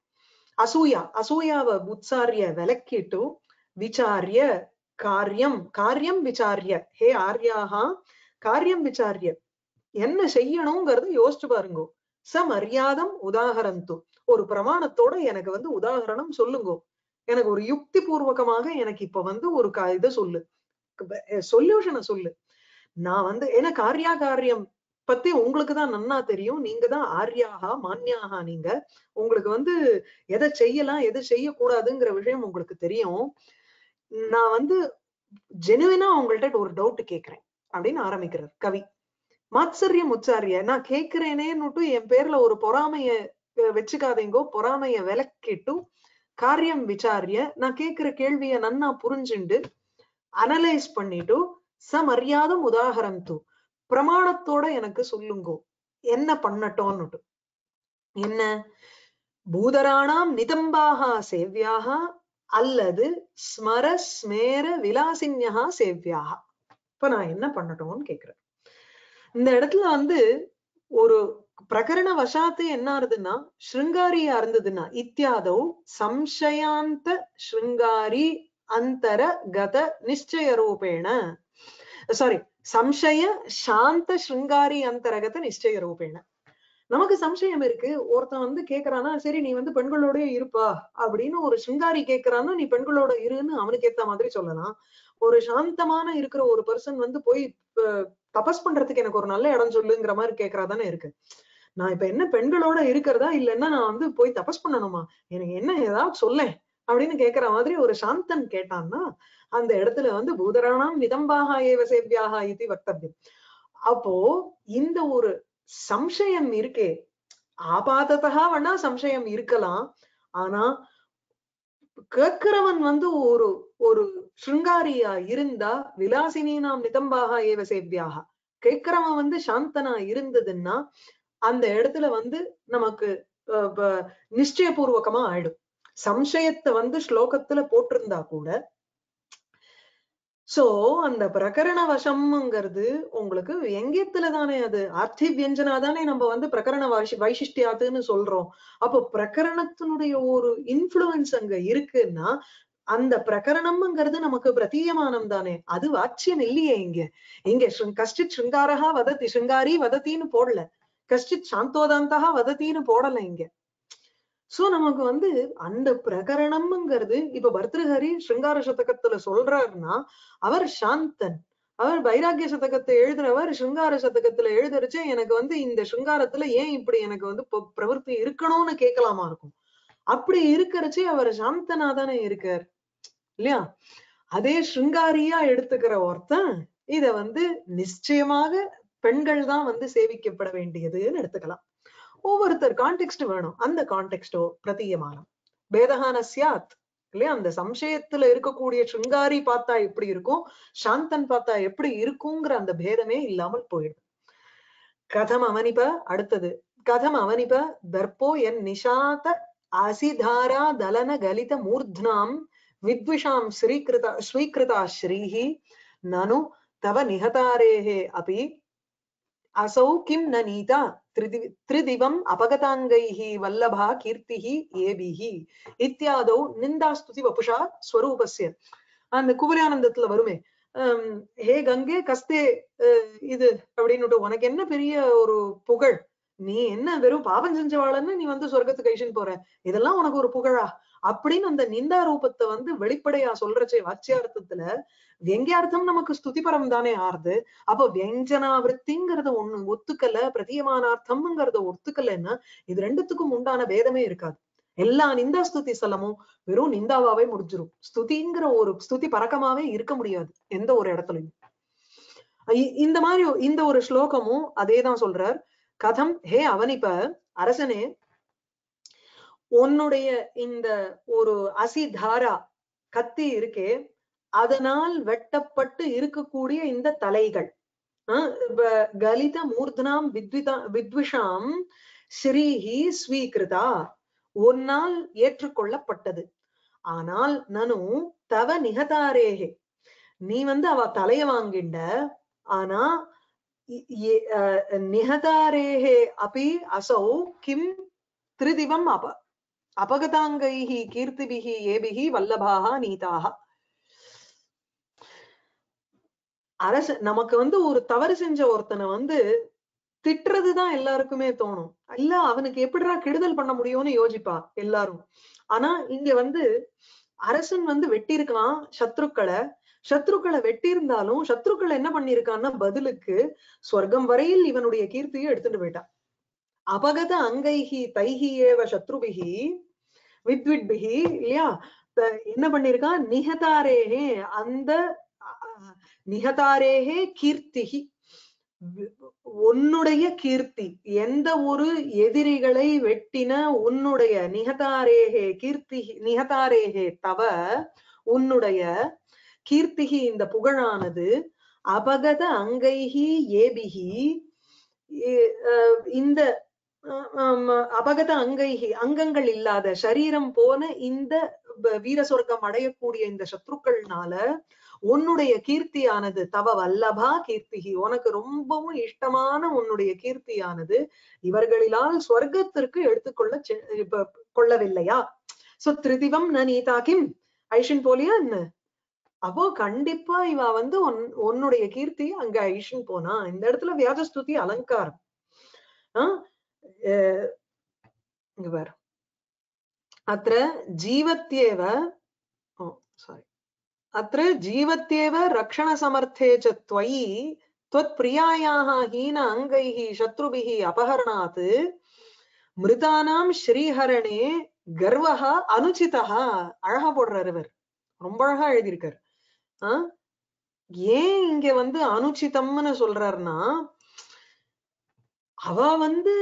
அசூயா அசூயாவை உத்சாரிய விலக்கிட்டு விசாரிய காரியம் காரியம் விசாரிய ஹே ஆர்யாஹா காரியம் விசாரிய என்ன செய்யணுங்கிறத யோசிச்சு பாருங்க. ச மரியாதம் உதாகரந்து ஒரு பிரமாணத்தோட எனக்கு வந்து உதாகரணம் சொல்லுங்க. எனக்கு ஒரு யுக்தி பூர்வகமாக எனக்கு இப்ப வந்து ஒரு இதை சொல்லு சொல்யூஷனை சொல்லு. நான் வந்து ஏன்னா காரியா காரியம் பத்தி உங்களுக்கு தான் நன்னா தெரியும். நீங்க தான் ஆர்யாகா மான்யாகா. நீங்க உங்களுக்கு வந்து எதை செய்யலாம் எதை செய்யக்கூடாதுங்கிற விஷயம் உங்களுக்கு தெரியும். நான் வந்து ஜெனுவினா உங்கள்ட்ட ஒரு டவுட் கேட்கிறேன் அப்படின்னு ஆரம்பிக்கிறார் கவி. மாத்சரியம் உச்சாரிய நான் கேட்கிறேனேன்னுட்டு என் பேர்ல ஒரு பொறாமைய வச்சுக்காதீங்கோ. பொறாமைய விலக்கிட்டு காரியம் விசாரிய நான் கேட்கிற கேள்விய நன்னா புரிஞ்சுண்டு அனலைஸ் பண்ணிட்டு ச மரியாதம் உதாகரந்து பிரமாணத்தோட எனக்கு சொல்லுங்கோ என்ன பண்ணட்டோன்னுட்டு. என்ன பூதராணாம் நிதம்பாகா சேவ்யாகா அல்லது ஸ்மர ஸ்மேர விலாசின்யா சேவ்யாகா. இப்ப நான் என்ன பண்ணட்டோம்னு கேக்குறேன். இந்த இடத்துல வந்து ஒரு பிரகரண வசாத்து என்ன ஆறுதுன்னா ஸ்ருங்காரியா இருந்ததுன்னா இத்தியாதோ சம்சயாந்த ஸ்ருங்காரி அந்தர கத நிச்சய ரூபேண சாரி சம்சய சாந்த ஸ்ருங்காரி அந்தரகத நிச்சய ரூபேண. நமக்கு சம்சயம் இருக்கு. ஒருத்தன் வந்து கேக்குறானா சரி நீ வந்து பெண்களோட இருப்பா அப்படின்னு ஒரு ஸ்ருங்காரி கேக்குறான்னா நீ பெண்களோட இருன்னு அவனுக்கு ஏத்த மாதிரி சொல்லலாம். ஒரு சாந்தமான இருக்கிற ஒரு பர்சன் வந்து போய் தபஸ் பண்றதுக்கு எனக்கு ஒரு நல்ல இடம் சொல்லுங்கிற மாதிரி கேக்குறாதானே இருக்கு. நான் இப்ப என்ன பெண்களோட இருக்கிறதா இல்லைன்னா நான் வந்து போய் தபஸ் பண்ணணுமா எனக்கு என்ன ஏதாவது சொல்ல அப்படின்னு கேக்குற மாதிரி ஒரு சாந்தன் கேட்டான்னா அந்த இடத்துல வந்து பூதராணாம் நிதம்பாகா ஏவ சேவ்யாகா இது வக்தவ்யம். அப்போ இந்த ஒரு சம்சயம் இருக்கே ஆபாதத்தகா வேணா சம்சயம் இருக்கலாம். ஆனா கேட்கிறவன் வந்து ஒரு ஒரு ஸ்ருங்காரியா இருந்தா விலாசினி நாம் நிதம்பாகா ஏவ சேவ்யாகா கேட்கிறவன் வந்து சாந்தனா இருந்ததுன்னா அந்த இடத்துல வந்து நமக்கு நிச்சயபூர்வகமா ஆயிடும். சம்சயத்தை வந்து ஸ்லோகத்துல போட்டிருந்தா கூட சோ அந்த பிரகரண வசம்ங்கிறது உங்களுக்கு எங்கேத்துல தானே அது அர்த்தி வியஞ்சனா தானே நம்ம வந்து பிரகரண வைஷ் வைசிஷ்டியாத்துன்னு சொல்றோம். அப்போ பிரகரணத்தினுடைய ஒரு இன்ஃபுளுன்ஸ் அங்க இருக்குன்னா அந்த பிரகரணம்ங்கிறது நமக்கு பிரதீயமானம் தானே. அது வாட்சியம் இல்லையே. இங்க இங்க கஷ்டித் ஸ்ருங்காரஹா வதத்தி ஸ்ருங்காரி வதத்தின்னு போடல. கஷ்டித் சாந்தோதாந்தகா வதத்தின்னு போடல இங்க. சோ நமக்கு வந்து அந்த பிரகரணம்ங்கிறது இப்ப பர்திருஹரி ஸ்ருங்கார சதகத்துல சொல்றாருன்னா அவர் சாந்தன். அவர் வைராக்கிய சதகத்தை எழுதுறவர் ஸ்ருங்கார சதகத்துல எழுதுறச்சே எனக்கு வந்து இந்த ஸ்ருங்காரத்துல ஏன் இப்படி எனக்கு வந்து பிரவருத்தி இருக்கணும்னு கேட்கலாமா இருக்கும். அப்படி இருக்கிறச்சே அவர் சாந்தனா தானே இருக்கார் இல்லையா. அதே ஸ்ருங்காரியா எடுத்துக்கிற ஒருத்தன் இத வந்து நிச்சயமாக பெண்கள் தான் வந்து சேவிக்கப்பட வேண்டியதுன்னு எடுத்துக்கலாம். ஒவ்வொருத்தர் கான்டெக்ஸ்ட் வேணும். அந்த கான்டெக்ஸ்டோ பிரதீயமானம் பேதகான சியாத் இல்லையா. அந்த சம்சயத்துல இருக்கக்கூடிய ஸ்ருங்காரி பார்த்தா எப்படி இருக்கும் சாந்தன் பார்த்தா எப்படி இருக்குங்கிற அந்த பேதமே இல்லாமல் போயிடும். கதம் அவனிப அடுத்தது கதம் அவனிப தர்ப்போ என் நிஷாத அசிதாரா தலன கலித மூர்த்னாம் வித்விஷாம் ஸ்ரீகிருதா ஸ்வீகிருதா ஸ்ரீஹி நனு தவ நிகதாரேஹே அபி असौ किं न नीता त्रिदिवम् अपगताङ्गैः वल्लभा कीर्तिः ஏபிஹ இத்தியாதோ நிந்தாஸ்துதி வபுஷா ஸ்வரூபஸ்ய. அந்த குவலயானந்தத்துல வருமே ஆஹ் ஹே கங்கே கஸ்தே இது அப்படின்னு உனக்கு என்ன பெரிய ஒரு புகழ், நீ என்ன வெறும் பாவம் செஞ்சவாளன்னு நீ வந்து சொர்க்கத்துக்கு ஐஷன் போற, இதெல்லாம் உனக்கு ஒரு புகழா அப்படின்னு அந்த நிந்தா ரூபத்தை வந்து வெளிப்படையா சொல்றச்சே வாச்சியார்த்தத்துல. வெங்கியார்த்தம் நமக்கு ஸ்துதிபரம் தானே ஆறுது. அப்போ வியஞ்சனாவிருத்திங்கிறத ஒண்ணு ஒத்துக்கல, பிரதீயமானார்த்தம்ங்கிறத ஒத்துக்கலன்னா இது ரெண்டுத்துக்கும் உண்டான பேதமே இருக்காது. எல்லா நிந்தா ஸ்துதி ஸ்தலமும் வெறும் நிந்தாவாவே முடிஞ்சிரும். ஸ்துதிங்கிற ஒரு ஸ்துதி பறக்கமாவே இருக்க முடியாது எந்த ஒரு இடத்துலயும். இந்த மாதிரி இந்த ஒரு ஸ்லோகமும் அதேதான் சொல்றார். கதம் ஹே அவனிப்ப அரசனே, உன்னுடைய இந்த ஒரு அசிதாரா கத்தி இருக்கே, அதனால் வெட்டப்பட்டு இருக்கக்கூடிய இந்த தலைகள், கலித மூர்தனாம் வித்விதா வித்விஷாம் ஸ்ரீஹி ஸ்வீகிருதா, உன்னால் ஏற்றுக்கொள்ளப்பட்டது. ஆனால் நனு தவ நிகதாரேகே, நீ வந்து அவ தலைய வாங்கிண்ட, ஆனா நிகதாரேகே அபி அசௌ கிம் திரிதிவம் அப அபகதாங்கைஹி கீர்த்திபிஹி ஏபிஹி வல்லபாக நீதாக. அரசு நமக்கு வந்து ஒரு தவறு செஞ்ச ஒருத்தனை வந்து திட்டுறதுதான் எல்லாருக்குமே தோணும். இல்ல அவனுக்கு எப்படிடா கெடுதல் பண்ண முடியும்னு யோசிப்பா எல்லாரும். ஆனா இங்க வந்து அரசன் வந்து வெட்டியிருக்கலாம் சத்ருக்களை, சத்ருக்களை வெட்டி இருந்தாலும் சத்ருக்களை என்ன பண்ணிருக்கான்னா பதிலுக்கு சொர்க்கம் வரையில் இவனுடைய கீர்த்தியை எடுத்துட்டு போயிட்டான். அபகத அங்கைஹி தைஹி ஏவ சத்ருபிஹி வித்விட்பிஹி, இல்லையா, என்ன பண்ணிருக்கான், நிகதாரேகே, அந்த நிகதாரேகே கீர்த்திஹி, உன்னுடைய கீர்த்தி, எந்த ஒரு எதிரிகளை வெட்டின உன்னுடைய நிகதாரேகே கீர்த்தி, நிகதாரேகே தவ, உன்னுடைய கீர்த்திகி இந்த புகழானது, அபகத அங்கைஹி ஏபிஹி, இந்த அபகத அங்கைஹி அங்கங்கள் இல்லாத சரீரம் போன இந்த வீர சொர்க்கம் அடையக்கூடிய இந்த சத்ருக்கள்னால உன்னுடைய கீர்த்தியானது, தவ வல்லபா கீர்த்திகி, உனக்கு ரொம்பவும் இஷ்டமான உன்னுடைய கீர்த்தியானது இவர்களினால் சொர்க்கத்திற்கு எடுத்துக்கொள்ள கொள்ளவில்லையா? சோ திருதிவம் ந நீதா கிம், ஐஷன் போலியா என்ன? அப்போ கண்டிப்பா இவ வந்து உன்னுடைய கீர்த்தி அங்க ஐஷன் போனா. இந்த இடத்துல வியாஜஸ்துதி அலங்காரம். ஆஹ் இங்க பாரு, அത്ര ஜீவத்யேவ சாரி அत्र जीवत्येव रक्षण समर्थे च त्वयि त्वत्प्रियायाः हीन अंगैः शत्रुभिः अपहरणात् மிருதானாம் ஸ்ரீஹரணே கர்வஹ அனுச்சிதஹ. அழகா போடுறாரு இவர், ரொம்ப அழகா எழுதியிருக்காரு. ஆஹ் ஏன் இங்க வந்து அனுச்சிதம்னு சொல்றாருன்னா, அவ வந்து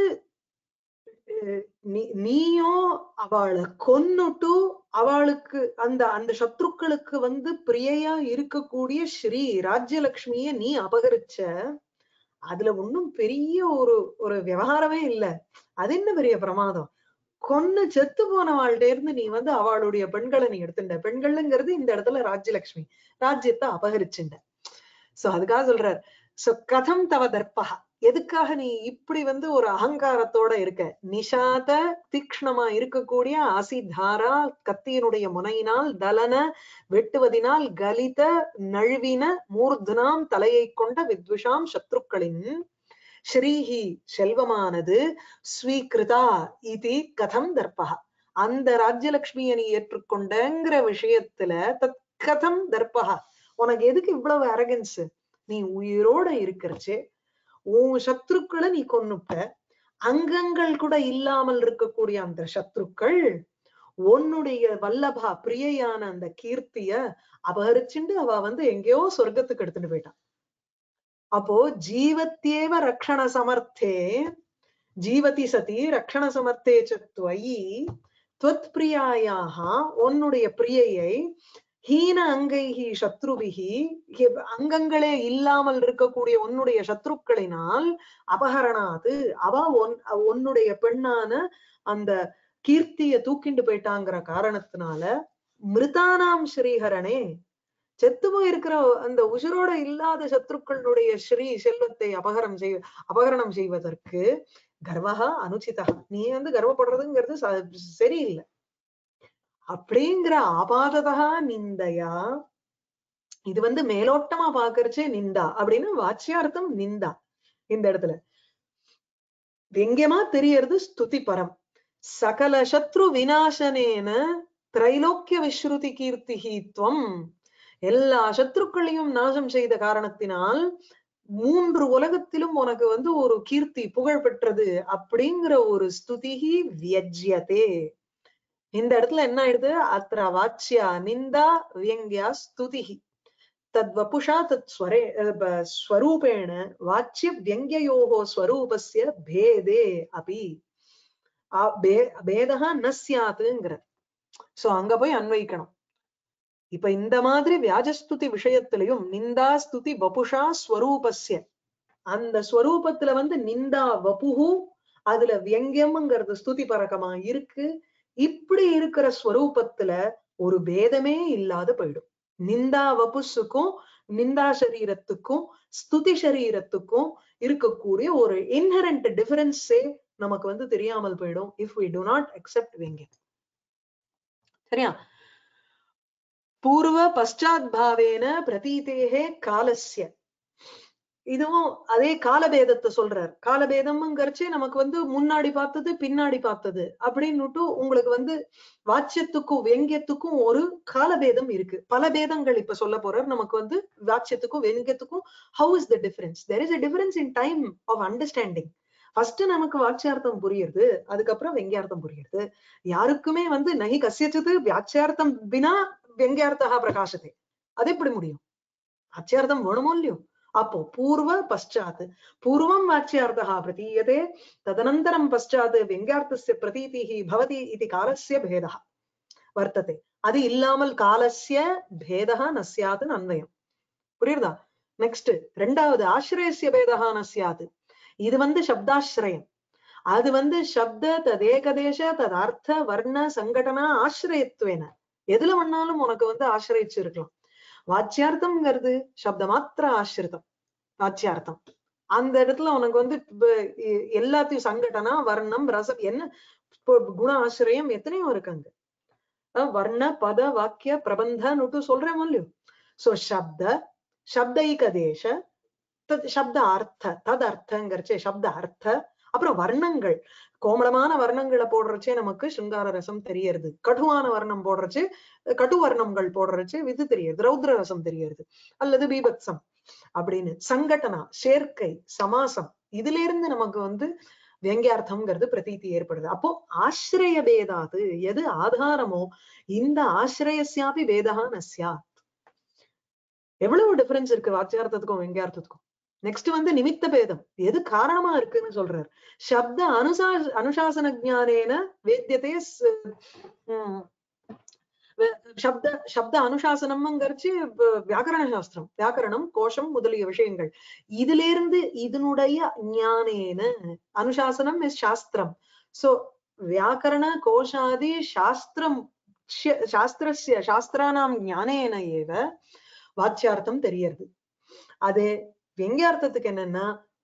நீயோ அவளை கொன்னுட்டு அவளுக்கு அந்த அந்த சத்ருக்களுக்கு வந்து பிரியையா இருக்கக்கூடிய ஸ்ரீ ராஜ்யலட்சுமிய நீ அபகரிச்ச, அதுல ஒன்னும் பெரிய ஒரு ஒரு விவகாரமே இல்ல. அது என்ன பெரிய பிரமாதம்? கொன்னு செத்து போனவாள்கிட்ட இருந்து நீ வந்து அவளுடைய பெண்களை நீ எடுத்துட்ட. பெண்கள்ங்கிறது இந்த இடத்துல ராஜ்யலட்சுமி, ராஜ்யத்தை அபகரிச்சுட்ட. சோ அதுக்காக சொல்றார், சோ கதம் தவ தர்ப்பா, எதுக்காக நீ இப்படி வந்து ஒரு அகங்காரத்தோட இருக்க? நிஷாத தீக்ஷ்ணமா இருக்கக்கூடிய அசிதாரா கத்தியினுடைய முனையினால், தலன வெட்டுவதினால், கலித நழுவின மூர்தனாம் தலையை கொண்ட வித்விஷாம் சத்ருக்களின் ஸ்ரீஹி செல்வமானது ஸ்வீகிருதா இது கதம் தர்ப்பா, அந்த ராஜ்யலட்சுமியை நீ ஏற்றுக்கொண்டங்கிற விஷயத்துல தத் கதம் தர்ப்பா, உனக்கு எதுக்கு இவ்வளவு அரகன்ஸ்? நீ உயிரோட இருக்கிறச்சு உன் சத்ருக்களை நீ கொன்னுட்ட, அங்கங்கள் கூட இல்லாமல் இருக்கக்கூடிய அந்த சத்ருக்கள் உன்னுடைய வல்லபா பிரியையான அந்த கீர்த்திய அபகரிச்சுண்டு அவ வந்து எங்கேயோ சொர்க்கத்துக்கு எடுத்துட்டு போயிட்டான். அப்போ ஜீவத்யேவ ரக்ஷண சமர்த்தே, ஜீவதி சதி ரக்ஷண சமர்த்தே சத்வயி त्वत् பிரியாயாக, உன்னுடைய பிரியையை ஹீன அங்கைஹி சத்ருபிஹி, அங்கங்களே இல்லாமல் இருக்கக்கூடிய உன்னுடைய சத்ருக்களினால் அபகரணாது, அவ உன்னுடைய பெண்ணான அந்த கீர்த்திய தூக்கிண்டு போயிட்டாங்கிற காரணத்தினால மிருதானாம் ஸ்ரீஹரணே, செத்து போயிருக்கிற அந்த உசுரோட இல்லாத சத்ருக்களுடைய ஸ்ரீ செல்வத்தை அபகரம் செய் அபகரணம் செய்வதற்கு கர்வஹா அனுச்சிதா, நீ வந்து கர்வப்படுறதுங்கிறது சரியில்லை அப்படிங்கிற ஆபாததா நிந்தையா இது வந்து மேலோட்டமா பாக்குறச்சே நிந்தா அப்படின்னு வாச்சியார்த்தம் நிந்தா. இந்த இடத்துல வெங்கியமா தெரியறது ஸ்துதி பரம். சகல சத்ரு விநாசனேன திரைலோக்கிய விஸ்ருதி கீர்த்திஹித்வம். எல்லா சத்ருக்களையும் நாசம் செய்த காரணத்தினால் மூன்று உலகத்திலும் உனக்கு வந்து ஒரு கீர்த்தி புகழ் பெற்றது அப்படிங்கிற ஒரு ஸ்துதிஹி வியஜ்யதே. இந்த இடத்துல என்ன ஆயிடுது? அத்ர வாச்சியா நிந்தா வியங்கியா ஸ்துதிஹி தத் வபுஷா தத் ஸ்வரே ஸ்வரூபேண வாச்சிய வியங்கியோஹோ ஸ்வரூபஸ்ய பேதே அபி பேதஹ ந ஸ்யாத்ங்கிற. சோ அங்க போய் அன்வைக்கணும். இப்ப இந்த மாதிரி வியாஜஸ்துதி விஷயத்திலையும் நிந்தா ஸ்துதி வபுஷா ஸ்வரூபஸ்ய, அந்த ஸ்வரூபத்துல வந்து நிந்தா வபுஹு, அதுல வியங்கியம்ங்கிறது ஸ்துதி பரகமா இருக்கு. இப்படி இருக்கிற ஸ்வரூபத்துல ஒரு பேதமே இல்லாத போயிடும். நிந்தா வபுஸுக்கும் நிந்தா சரீரத்துக்கும் ஸ்துதி சரீரத்துக்கும் இருக்கக்கூடிய ஒரு இன்ஹரண்ட் டிஃபரன்ஸே நமக்கு வந்து தெரியாமல் போயிடும் if we do not accept வியங்கியம். சரியா? பூர்வ பశ్చాத் பாவேன பிரதீதேஹே காலஸ்ய, இதுவும் அதே காலபேதத்தை சொல்றார். காலபேதம்ங்கிறச்சே நமக்கு வந்து முன்னாடி பார்த்தது பின்னாடி பார்த்தது அப்படின்னுட்டு உங்களுக்கு வந்து வாச்சியத்துக்கும் வெங்கியத்துக்கும் ஒரு காலபேதம் இருக்கு. பல பேதங்கள் இப்ப சொல்ல போறார் நமக்கு வந்து வாச்சியத்துக்கும் வெங்கியத்துக்கும். How is the difference? There is a difference in time of understanding. First நமக்கு வாச்சியார்த்தம் புரியுது, அதுக்கப்புறம் வெங்கியார்த்தம் புரியுது. யாருக்குமே வந்து நகி கசியச்சது வியாச்சியார்த்தம் பினா வெங்கியார்த்தா பிரகாசத்தை, அது எப்படி முடியும்? வாச்சியார்த்தம் வேணுமோ இல்லையோ? அப்போ பூர்வ பశ్చాத், பூர்வம் வாச்சியார்த்தா பிரதீயதே, ததனந்தரம் பశ్చాத் வெங்கியார்த்தஸ்ய பிரதீதிஹி பவதி இதி காலஸ்ய பேதः வர்த்ததே. அது இல்லாமல் காலஸ்ய பேதः ந ஸ்யாத் அன்வயம். புரியுதா? நெக்ஸ்ட் ரெண்டாவது ஆசிரயஸ்ய பேதः ந ஸ்யாத். இது வந்து சப்தாசிரயம். அது வந்து சப்த ததேகதேச ததார்த்த வர்ண சங்கடனா ஆசிரயத்துவேன எதுல வேணாலும் உனக்கு வந்து ஆசிரியிச்சு இருக்கலாம். வாச்சியார்த்தம்ங்கிறது சப்த மாத்திர ஆசிரிதம். வாச்சியார்த்தம் அந்த இடத்துல உனக்கு வந்து எல்லாத்தையும் சங்கடனா வர்ணம் ரசம் என்ன குண ஆசிரியம் எத்தனையோ இருக்காங்க. வர்ண பத வாக்கிய பிரபந்தன்னு சொல்றேன் இல்லையோ? சோ சப்த சப்தைக தேச சப்த அர்த்த தத் அர்த்தங்கிறச்சே சப்த அர்த்த. அப்புறம் வர்ணங்கள், கோமளமான வர்ணங்களை போடுறச்சே நமக்கு சிங்கார ரசம் தெரியறது. கடுவான வர்ணம் போடுறச்சு கடு வர்ணங்கள் போடுறச்சு இது தெரியுது, ரௌத்ர ரசம் தெரியறது அல்லது பீபத்சம் அப்படின்னு. சங்கடனா சேர்க்கை சமாசம், இதுல இருந்து நமக்கு வந்து வெங்கியார்த்தம்ங்கிறது பிரதீதி ஏற்படுது. அப்போ ஆசிரிய பேதாது, எது ஆதாரமோ இந்த ஆசிரியஸ்யாபி பேதா ந ஸ்யாத். எவ்வளவு டிஃபரன்ஸ் இருக்கு வாச்சியார்த்தத்துக்கும் வெங்கியார்த்தத்துக்கும். நெக்ஸ்ட் வந்து நிமித்த பேதம், எது காரணமா இருக்குன்னு சொல்றாரு. சப்த அனுசா அனுசாசன ஜானேன வேத்தியதே. சப்த சப்த அனுசாசனம்ங்கிறச்சு வியாக்கரண சாஸ்திரம், வியாக்கரணம் கோஷம் முதலிய விஷயங்கள். இதுல இருந்து இதனுடைய ஞானேன, அனுசாசனம் இஸ் சாஸ்திரம். சோ வியாக்கரண கோஷாதி சாஸ்திரம் சாஸ்திரஸ்ய சாஸ்திரானாம் ஞானேன ஏவ வாச்சியார்த்தம் தெரியறது. அது வெங்கியார்த்தத்துக்கு என்னன்னா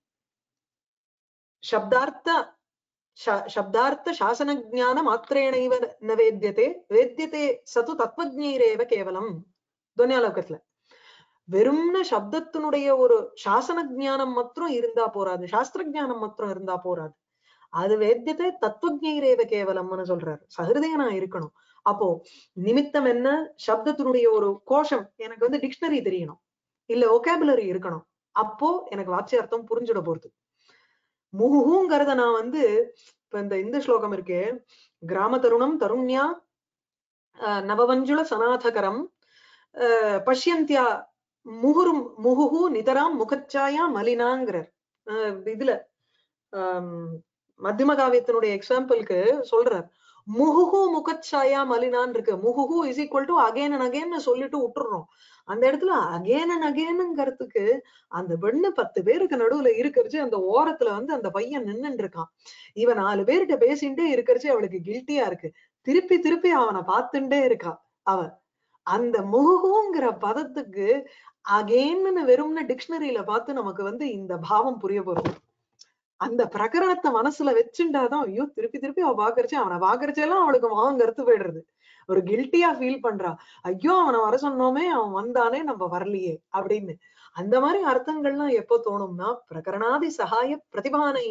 சப்தார்த்த சப்தார்த்த சாசன ஜான மாத்திரேன இவ ந வேத்தியதே, வேத்தியதே சது தத்வஜ்ஞைரேவ கேவலம். துவன்யாலோகத்துல வெறும்ன சப்தத்தினுடைய ஒரு சாசன ஜானம் மாத்திரம் இருந்தா போராது, சாஸ்திர ஜானம் மாத்திரம் இருந்தா போராது. அது வேத்தியத்தை தத்துவஜ்ஞைரேவ கேவலம்னு சொல்றாரு. சஹிருதயனா இருக்கணும். அப்போ நிமித்தம் என்ன? சப்தத்தினுடைய ஒரு கோஷம், எனக்கு வந்து டிக்ஷனரி தெரியணும், இல்ல ஒகேபுலரி இருக்கணும். அப்போ எனக்கு வாச்சியார்த்தம் புரிஞ்சுட போறது. முகுங்கிறத நான் வந்து இப்ப இந்த இந்த ஸ்லோகம் இருக்கு, கிராம தருணம் தருண்யா நவவஞ்சுள சனாதகரம் பஷ்யந்தியா முகுரும் முகுஹு நிதராம் முகச்சாயா மலினாங்கிறார். இதுல ஆஹ் மத்தியம காவியத்தினுடைய எக்ஸாம்பிளுக்கு சொல்றார். முகுஹு முகச்சாயா மலினான் இருக்கு. முகுஹு is equal to again and again சொல்லிட்டு விட்டுறோம். அந்த இடத்துல அகேன் அண்ட் அகேனுங்கிறதுக்கு அந்த பெண்ணு பத்து பேருக்கு நடுவுல இருக்கிறச்சு அந்த ஓரத்துல வந்து அந்த பையன் நின்னுட்டு இருக்கான். இவன் நாலு பேர்கிட்ட பேசிட்டே இருக்கிறச்சு அவளுக்கு கில்ட்டியா இருக்கு. திருப்பி திருப்பி அவனை பார்த்துட்டே இருக்கா அவன். அந்த முகுங்கிற பதத்துக்கு அகேன்னு வெறும்னு டிக்ஷனரியில பார்த்து நமக்கு வந்து இந்த பாவம் புரிய போறோம். அந்த பிரகரணத்தை மனசுல வச்சுட்டாதான் ஐயோ திருப்பி திருப்பி அவ பாக்குறச்சு அவனை பாக்குறச்செல்லாம் அவளுக்கு மாவம் கருத்து போயிடுறது. ஒரு கில்ட்டியா ஃபீல் பண்றா, ஐயோ அவனை வர சொன்னோமே அவன் வந்தானே நம்ம வரலையே அப்படின்னு. அந்த மாதிரி அர்த்தங்கள்லாம் எப்போ தோணும்னா பிரகரணாதி சகாய பிரதிபானை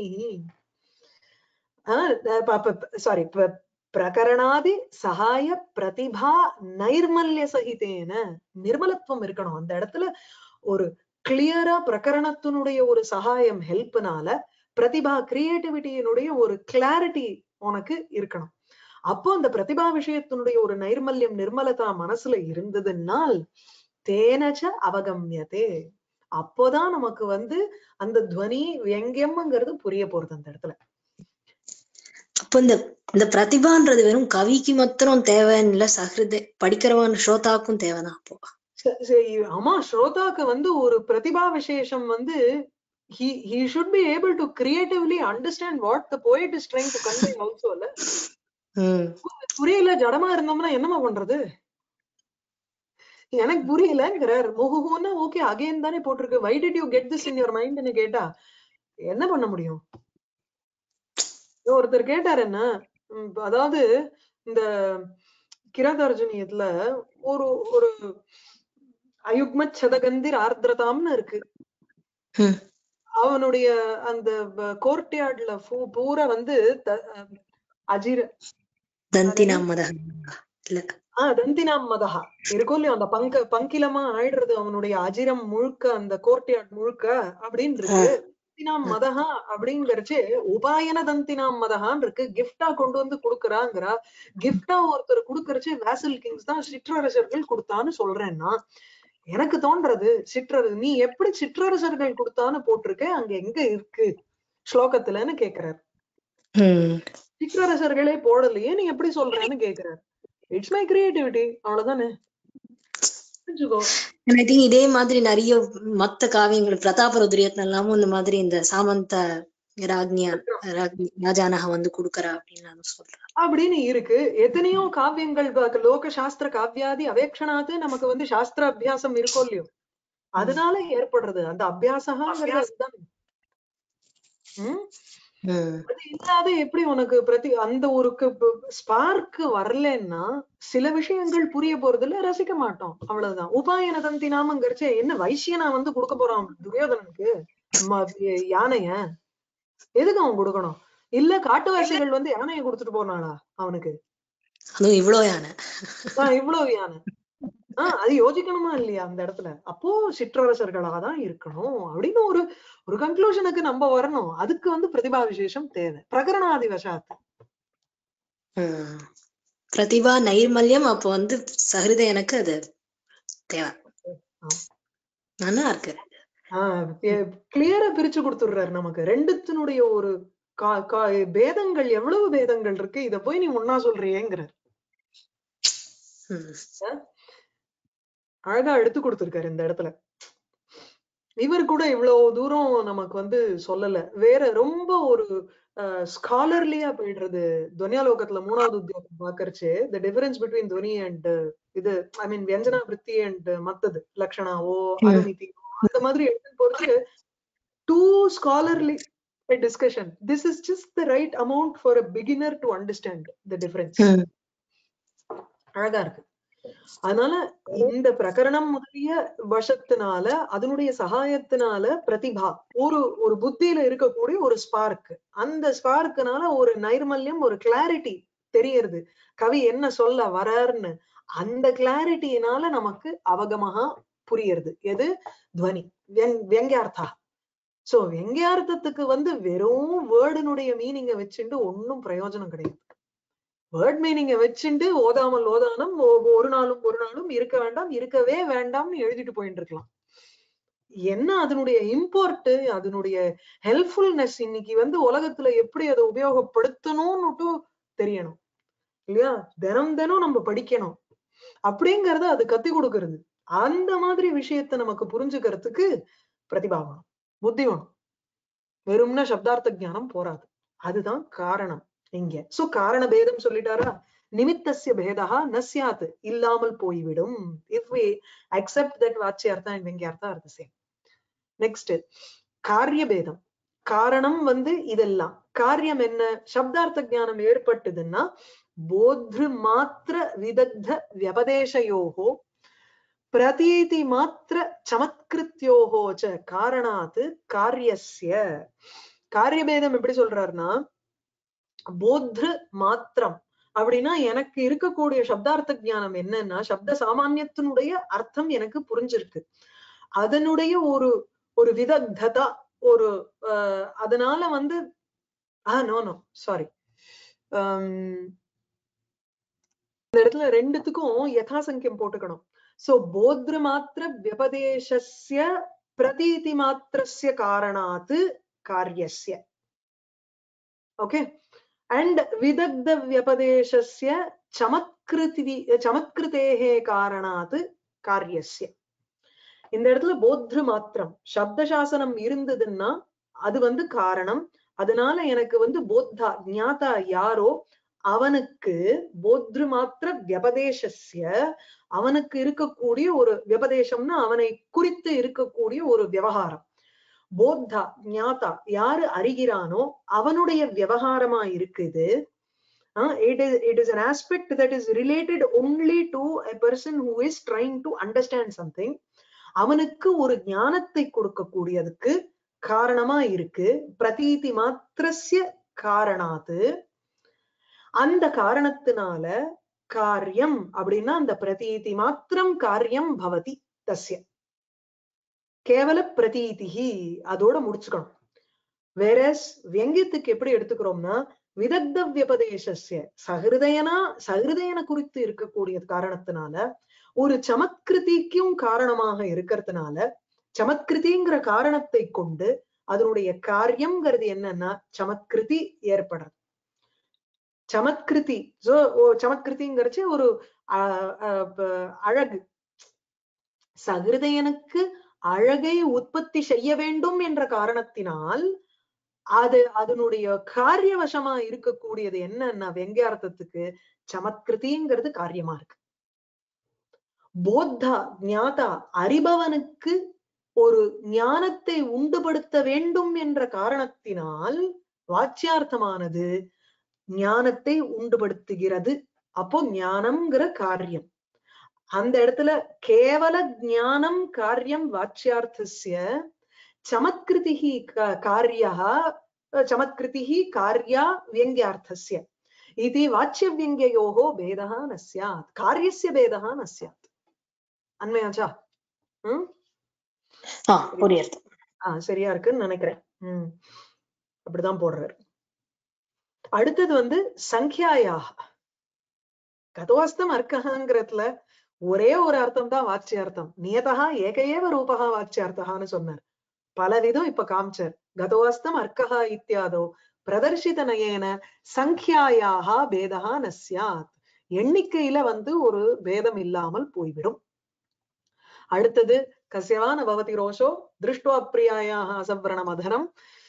சாரி பிரகரணாதி சகாய பிரதிபா நைர்மல்ய சகிதேன நிர்மலத்துவம் இருக்கணும் அந்த இடத்துல. ஒரு கிளியரா பிரகரணத்தினுடைய ஒரு சகாயம் ஹெல்ப்னால பிரதிபா கிரியேட்டிவிட்டியினுடைய ஒரு கிளாரிட்டி உனக்கு இருக்கணும். அப்போ அந்த பிரதிபா விஷயத்தினுடைய ஒரு நைர்மல்யம் நிர்மலதா மனசுல இருந்ததுனால் தேனச்ச அவகம்யதே, அப்போதான் நமக்கு வந்து அந்த துவனி வியங்கியம்ங்கிறது புரிய போறது அந்த இடத்துல. அப்ப இந்த இந்த பிரதிபான்றது வெறும் கவிக்கு மாத்திரம் தேவைன்னு இல்ல, சஹிருத படிக்கிறவன் ஸ்ரோதாக்கும் தேவைதான் அப்போ. ஆமா, ஸ்ரோதாக்கு வந்து ஒரு பிரதிபா விசேஷம் வந்து he he should be able to creatively understand what the poet is trying to convey also. இல்ல புரியல ஜடமா இருந்தோம்னா என்னமா பண்றது, எனக்கு புரியலங்கிறார் முகுகுன்னா ஓகே அகைன் தானே போட்டிருக்கு, why did you get this in your mind ன்னு கேட்டா என்ன பண்ண முடியும். ஒருத்தர் கேட்டார் என்ன, அதாவது இந்த கிராதார்ஜுனியத்துல ஒரு ஒரு அயுக்ம சதகந்திர் ஆர்திரதாம்னு இருக்கு. அவனுடைய அந்த கோர்ட்யார்ட்ல பூரா வந்து அஜிர தந்தினாம் மதஹ இல்ல ஆஹ் தந்தினாம் மதஹா இருக்கும் இல்லையா, அந்த பங்க பங்கிலமா ஆயிடுறது அவனுடைய அஜிரம் முழுக்க அந்த கோர்ட்யார்ட் முழுக்க அப்படின்னு இருக்கு. தந்தினாம் மதஹா அப்படிங்கறச்சு உபாயன தந்தினாம் மதஹான்னு இருக்கு, கிஃப்டா கொண்டு வந்து கொடுக்கறாங்கிறா. கிஃப்டா ஒருத்தர் கொடுக்கறச்சு வேசல் கிங்ஸ் தான் சிற்றரசர்கள் கொடுத்தான்னு சொல்றேன்னா எனக்கு தோன்றது சிற்றர் நீ எப்படி சிற்றரசர்கள் கொடுத்தான்னு போட்டிருக்க அங்க எங்க இருக்கு ஸ்லோகத்துலன்னு கேக்குறாரு. சிற்றரசர்களே போடலையே நீ எப்படி சொல்றேன்னு கேக்குறாரு. இட்ஸ் மை கிரியேட்டிவிட்டி, அவ்வளவுதானே. இதே மாதிரி நிறைய மத்த காவியங்கள் பிரதாபருத்ரியத்துல எல்லாமும் இந்த மாதிரி இந்த சாமந்த ராஜ்யா ராஜானக வந்து கொடுக்கறா அப்படின்னு நான் சொல்றேன் அப்படின்னு இருக்கு. எத்தனையோ காவியங்கள் லோக சாஸ்திர காவியாதி அவேக்ஷனாத்து நமக்கு வந்து சாஸ்திர அபியாசம் இருக்கோ இல்லையோ அதனால ஏற்படுறது அந்த அபியாசங்கிறது அதுதான். உம் அது இல்லாத எப்படி உனக்கு பிரதி அந்த ஒரு ஸ்பார்க் வரலன்னா சில விஷயங்கள் புரிய போறது இல்ல, ரசிக்க மாட்டோம், அவ்வளவுதான். உபாயன தந்தினாமங்கிறச்சே என்ன வைசியனா வந்து கொடுக்க போறான் துரியோதனனுக்கு யானைய, எதுக்கு அவன் கொடுக்கணும்? இல்ல காட்டுவாசிகள் வந்து யானையை கொடுத்துட்டு போனாளா அவனுக்கு? இவ்வளவு யானை இவ்வளவு யானை ஆஹ் அது யோசிக்கணுமா இல்லையா அந்த இடத்துல? அப்போ சிற்றரசர்களாதான் இருக்கணும் அப்படின்னு ஒரு ஒரு கன்க்ளூஷனுக்கு நம்ம வரணும். அதுக்கு வந்து பிரதிபா விசேஷம் தேவை, பிரகரணாதி வசாத்து பிரதிபா நைர்மல்யம். அப்போ வந்து சஹிருத எனக்கு அது தேவை. நல்லா இருக்கு. ஆஹ் கிளியரா பிரிச்சு கொடுத்துடுறாரு நமக்கு ரெண்டுத்தினுடைய ஒரு பேதங்கள், எவ்வளவு பேதங்கள் இருக்கு, இத போய் நீ ஒன்னா சொல்றியேங்கிற அழகா எடுத்து கொடுத்திருக்காரு இந்த இடத்துல. இவர் கூட இவ்வளவு தூரம் நமக்கு வந்து சொல்லல. வேற ரொம்ப ஒரு ஸ்காலர்லியா போயிடுறது துவனியாலோகத்துல மூணாவது உத்தியோகம் பாக்கறச்சு தி டிஃபரன்ஸ் பிட்வீன் துவனி அண்ட் இது ஐ மீன் வியஞ்சனா விருத்தி அண்ட் மத்தது லக்ஷணாவோ அனுமிதி அந்த மாதிரி எடுத்து போறது too scholarly discussion. This is just the right amount for a beginner to understand the difference. அழகா இருக்கு. அதனால இந்த பிரகரணம் முதலிய வசத்தினால அதனுடைய சகாயத்தினால பிரதிபா ஒரு ஒரு புத்தியில இருக்கக்கூடிய ஒரு ஸ்பார்க், அந்த ஸ்பார்க்குனால ஒரு நைர்மல்யம் ஒரு கிளாரிட்டி தெரியறது, கவி என்ன சொல்ல வராருன்னு அந்த கிளாரிட்டியினால நமக்கு அவகமகா புரியுறது. எது? துவனி வியங்கியார்த்தா. சோ வியங்கியார்த்தத்துக்கு வந்து வெறும் வேர்டினுடைய மீனிங்கை வச்சுட்டு ஒன்னும் பிரயோஜனம் கிடையாது. வேர்ட் மீனிங்கை வச்சுட்டு ஓதாமல் ஓதானம் ஒரு நாளும் ஒரு நாளும் இருக்க வேண்டாம் இருக்கவே வேண்டாம்னு எழுதிட்டு போயிட்டு இருக்கலாம். என்ன அதனுடைய இம்பார்ட், அதனுடைய ஹெல்ப்ஃபுல்னஸ் இன்னைக்கு வந்து உலகத்துல எப்படி அதை உபயோகப்படுத்தணும்னுட்டு தெரியணும் இல்லையா? தினம் தினம் நம்ம படிக்கணும் அப்படிங்கறத அது கத்தி கொடுக்கறது. அந்த மாதிரி விஷயத்த நமக்கு புரிஞ்சுக்கிறதுக்கு பிரதிபாவனம் புத்தி வேணும், வெறும்னா சப்தார்த்த ஞானம் போராது. அதுதான் காரணம் இங்க. சோ காரண பேதம் சொல்லிட்டாரா, நிமித்தஸ்ய பேதா நஸ்யாத் இல்லாமல் போய்விடும். if we accept that வாச்சியார்த்தா and வெங்கியார்த்தா are the same. next காரிய பேதம். காரணம் வந்து இதெல்லாம். காரியம் என்ன? சப்தார்த்த ஞானம் ஏற்பட்டதுன்னா போத்ரு மாத்திர விதக்த வியபதேசயோகோ பிரதீதி மாத்திர சமத்கிருத்யோகோ ச காரணாத் காரியஸ்ய. காரியபேதம் எப்படி சொல்றாருன்னா போத்ரு மாத்திரம் அப்படின்னா எனக்கு இருக்கக்கூடிய சப்தார்த்த ஞானம் என்னன்னா சப்த சாமானியத்தினுடைய அர்த்தம் எனக்கு புரிஞ்சிருக்கு. அதனுடைய ஒரு ஒரு விதக்ததா ஒரு அஹ் அதனால வந்து ஆஹ் நோ நோ சாரி இந்த இடத்துல ரெண்டுத்துக்கும் யதாசங்கியம் போட்டுக்கணும். சோ போத்ரு மாத்திர வியபதேசஸ்ய பிரதீதி மாத்திரஸ்ய காரணாத் காரியஸ்ய. ஓகே. அண்ட் விதக்த வியபதேசஸ்ய சமத்கிருதி சமத்கிருதேஹே காரணாத் காரியஸ்ய. இந்த இடத்துல போத்ரு மாத்திரம் சப்த சாசனம் இருந்ததுன்னா அது வந்து காரணம். அதனால எனக்கு வந்து போத்தா ஞாதா யாரோ அவனுக்கு போத்ரு மாத்திர வியபதேசஸ்ய அவனுக்கு இருக்கக்கூடிய ஒரு வியபதேசம்னா அவனை குறித்து இருக்கக்கூடிய ஒரு விவகாரம். போத்தா ஞாதா யாரு அறிகிறானோ அவனுடைய விவகாரமா இருக்குது. Uh, it is it is an aspect that is related only to a person who is trying to understand something. அவனுக்கு ஒரு ஞானத்தை கொடுக்கக்கூடியதுக்கு காரணமா இருக்கு. பிரதீதி மாத்திரஸ்ய காரணாத்து அந்த காரணத்தினால காரியம் அப்படின்னா அந்த பிரதீதி மாத்திரம் காரியம் பவதி தஸ்ய. கேவல பிரதீதிஹி அதோட முடிச்சுக்கணும். வேறஸ் வியங்கியத்துக்கு எப்படி எடுத்துக்கிறோம்னா விதக்த வியபதேசஸ்ய சஹிருதயனா சஹிருதயன குறித்து இருக்கக்கூடிய காரணத்தினால ஒரு சமத்கிருதிக்கும் காரணமாக இருக்கிறதுனால சமத்கிருதிங்கிற காரணத்தை கொண்டு அதனுடைய காரியம்ங்கிறது என்னன்னா சமத்கிருதி ஏற்படுறது. சமத்கிருதி சமத்கிருதிங்கிறச்சு ஒரு அழகு. சஹிருதயனுக்கு அழகை உற்பத்தி செய்ய வேண்டும் என்ற காரணத்தினால் அது அதனுடைய காரியவசமா இருக்கக்கூடியது என்னன்னா வெங்கியார்த்தத்துக்கு சமத்கிருதிங்கிறது காரியமா இருக்கு. போத்தா ஞாதா அறிபவனுக்கு ஒரு ஞானத்தை உண்டுபடுத்த வேண்டும் என்ற காரணத்தினால் வாச்சியார்த்தமானது ஞானத்தை உண்டுபடுத்துகிறது. அப்போ ஞானம்ங்கிற காரியம். அந்த இடத்துல கேவல ஞானம் காரியம் வாச்சியார்த்தஸ்ய சமத்கிருதிஹி காரியः சமத்கிருதிஹ கார்யா व्यङ्ग्यार्थस्य इति वाच्यव्यङ्ग्ययोः भेदः न स्यात् कार्यस्य भेदः न स्यात्. அன்மையாச்சா? ம் ஆ புரியுது. ஆ சரியா இருக்குன்னு நினைக்கிறேன். ம் அப்படிதான் போடுறாரு. அடுத்தது வந்து சங்கியாயாக கதோஸ்தம் அர்க்கஹங்கிறதுல ஒரே ஒரு அர்த்தம் தான் வாச்சியார்த்தம். நியதா ஏகையேவ ரூபகா வாச்சியார்த்தகான்னு சொன்னார். பலவிதம் இப்ப காமிச்சார். கதோஸ்தம் அர்க்கஹா இத்தியாதோ பிரதர்ஷிதனயேன சங்கியாயாக பேதா ந ஸ்யாத். எண்ணிக்கையில வந்து ஒரு பேதம் இல்லாமல் போய்விடும். அடுத்தது கஸ்யவான பவதி ரோஷோ திருஷ்டுவா பிரியாயாக அசவ்ரணமதனம்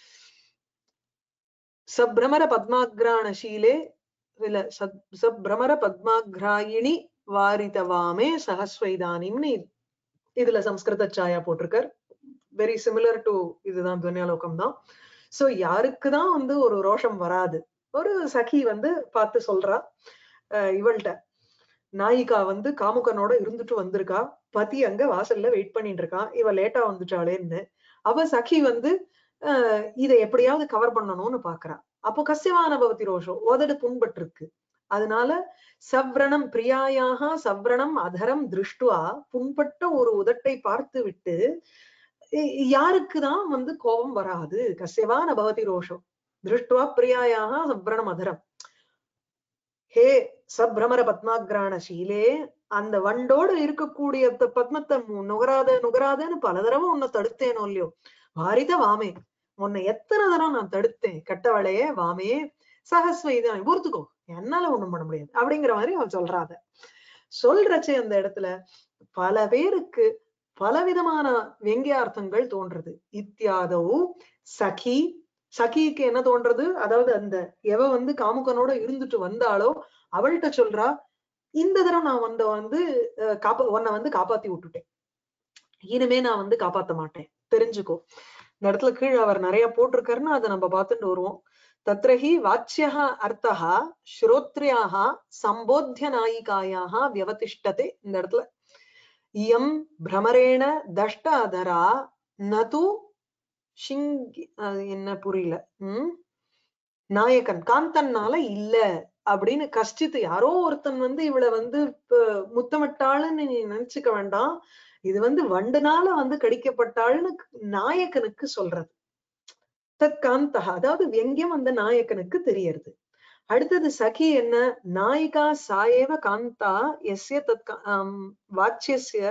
சப்ரமர பத்மாக்ராணசீலே இல்ல சப்ரமர பத்மாக்ராயிணி வாரித வாமே சஹஸ்வைதானிம்னு இதுல சம்ஸ்கிருத சாயா போட்டிருக்கார். வெரி சிமிலர் டு இதுதான் துவன்யாலோகம் தான். சோ யாருக்குதான் வந்து ஒரு ரோஷம் வராது? ஒரு சகி வந்து பார்த்து சொல்றா, இவள்கிட்ட நாயிகா வந்து காமுகனோட இருந்துட்டு வந்திருக்கா, பதி அங்க வாசல்ல வெயிட் பண்ணிட்டு இருக்கான், இவ லேட்டா வந்துட்டாளேன்னு. அவ சகி வந்து அஹ் இதை எப்படியாவது கவர் பண்ணணும்னு பாக்குறா. அப்போ கஸ்யவான பவதி ரோஷோ உதடு புண்பட்டு இருக்கு. அதனால சவ்ரணம் பிரியாயாக சவ்ரணம் அதரம் திருஷ்டுவா புண்பட்ட ஒரு உதட்டை பார்த்து விட்டு யாருக்குதான் வந்து கோபம் வராது? கஸ்யவான பவதி ரோஷோ திருஷ்டுவா பிரியாயாக சவ்ரணம் அதரம். ஹே சப்ரமர பத்மாக்ராணசீலே, அந்த வண்டோடு இருக்கக்கூடிய பத்மத்தை நுகராத நுகராதன்னு பல தடவை உன்னை தடுத்தேனோ இல்லையோ. வாரித வாமே, உன்னை எத்தனை தரம் நான் தடுத்தேன் கட்டவளையே வாமே சஹஸ்வைதான் பொறுத்துக்கோ, என்னால ஒண்ணும் பண்ண முடியாது அப்படிங்கிற மாதிரி அவன் சொல்றாத. சொல்றச்சு அந்த இடத்துல பல பேருக்கு பலவிதமான வெங்கியார்த்தங்கள் தோன்றது. இத்தியாதவு சகி, சகிக்கு என்ன தோன்றது? அதாவது அந்த எவ வந்து காமுகனோட இருந்துட்டு வந்தாலோ அவள்கிட்ட சொல்றா, இந்த தடவை நான் வந்த வந்து காப்பா உன்னை வந்து காப்பாத்தி விட்டுட்டேன், இனிமே நான் வந்து காப்பாத்த மாட்டேன் தெரிஞ்சுக்கோ. இந்த இடத்துல கீழே அவர் நிறைய போட்டிருக்காருன்னா அதை நம்ம பார்த்துட்டு வருவோம். தத்ரஹி வாச்சியः அர்த்தः ஸ்ரோத்ரியாः சம்போத்திய நாயிகாயாः வியவதிஷ்டதே. இந்த இடத்துல இயம் பிரமரேண தஷ்ட அதரா நது ஷிங்கி என்ன புரியல உம் நாயகன் காந்தன்னால இல்ல அப்படின்னு கஷ்டித்து யாரோ ஒருத்தன் வந்து இவளை வந்து முத்தமிட்டாளுன்னு நீ நினைச்சுக்க வேண்டாம். இது வந்து வண்டுனால வந்து கடிக்கப்பட்டாள்னு நாயகனுக்கு சொல்றது. தத் காந்தா அதாவது வெங்கியம் அந்த நாயகனுக்கு தெரியறது. அடுத்தது சகி என்ன நாயிகா சாயேவ காந்தா எஸ்ய தத் வாச்சியஸ்ய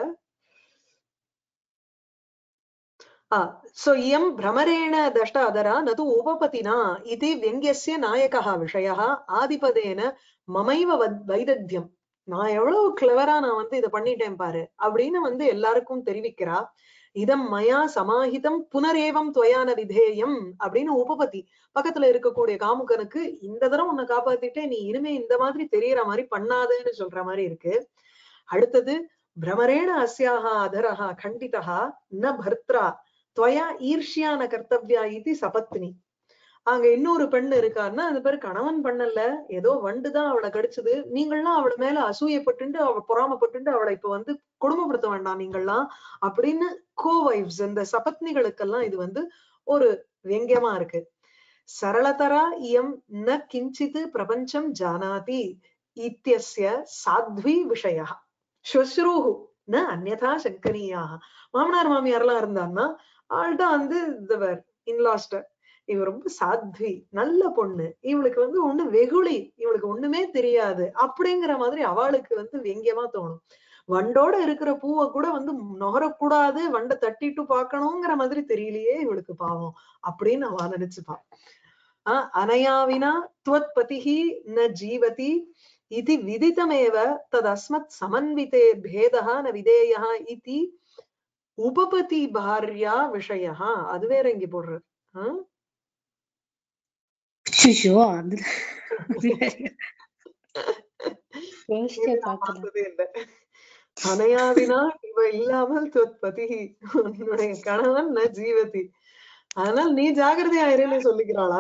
சோ இயம் பிரமரேண தஷ்ட அதரா நது உபபதினா இது வெங்கியஸ்ய நாயகः விஷயः ஆதிபதேன மமைவ வைதத்தியம். நான் எவ்வளவு கிளவரா நான் வந்து இதை பண்ணிட்டேன் பாரு அப்படின்னு வந்து எல்லாருக்கும் தெரிவிக்கிறா. இதம் மயா சமாஹிதம் புனரேவம் துவயான விதேயம் அப்படின்னு உபபதி பக்கத்துல இருக்கக்கூடிய காமுகனுக்கு இந்த தடவை உன்னை காப்பாத்திட்டே நீ இனிமே இந்த மாதிரி தெரியற மாதிரி பண்ணாதேன்னு சொல்ற மாதிரி இருக்கு. அடுத்தது பிரமரேண அஸ்யாக அதரஹா கண்டிதா ந பர்த்ரா துவயா ஈர்ஷ்யான கர்த்தவ்யா இது சபத்னி. அங்க இன்னொரு பெண் இருக்காருன்னா அது பேரு கணவன் பண்ணல, ஏதோ வண்டுதான் அவளை கடிச்சது, நீங்கள்லாம் அவளை மேல அசூயப்பட்டு அவ பொறாமப்பட்டு அவளை இப்ப வந்து கொடுமைப்படுத்த வேண்டாம் நீங்கள்லாம் அப்படின்னு கோவைஃப்ஸ் இந்த சபத்னிகளுக்கெல்லாம் இது வந்து ஒரு வெங்கியமா இருக்கு. சரளதரா இயம் ந கிஞ்சித் பிரபஞ்சம் ஜானாதி இத்யஸ்ய சாத்வி விஷயா ஸ்வஸ்ரூஹு ந அந்யதா சங்கரீயாக. மாமனார் மாமியார்லாம் இருந்தான்னா ஆள்கிட்ட வந்து இவர் இன்லாஸ்ட இவ ரொம்ப சாத்வி நல்ல பொண்ணு, இவளுக்கு வந்து ஒண்ணு வெகுளி, இவளுக்கு ஒண்ணுமே தெரியாது அப்படிங்கிற மாதிரி அவளுக்கு வந்து வெங்கியமா தோணும். வண்டோட இருக்கிற பூவை கூட வந்து நுகரக்கூடாது, வண்டை தட்டிட்டு பாக்கணுங்கிற மாதிரி தெரியலையே இவளுக்கு பாவம் அப்படின்னு அவ நினைச்சுப்பா. ஆஹ் அனயாவினா துவத் பதிஹி ந ஜீவதி இது விதிதமேவ ததஸ்மத் சமன்விதே பேதஹ ந விதேயஹ இதி உபபதி பாரியா விஷயஹ. அது வேற இங்க போடுறது. ஆஹ் அனையாவினா இவ இல்லாமல் தொற்பதி உன்னுடைய கணவன் ந ஜீவதி, அதனால் நீ ஜாகிரதையா இருன்னு சொல்லிக்கிறாளா?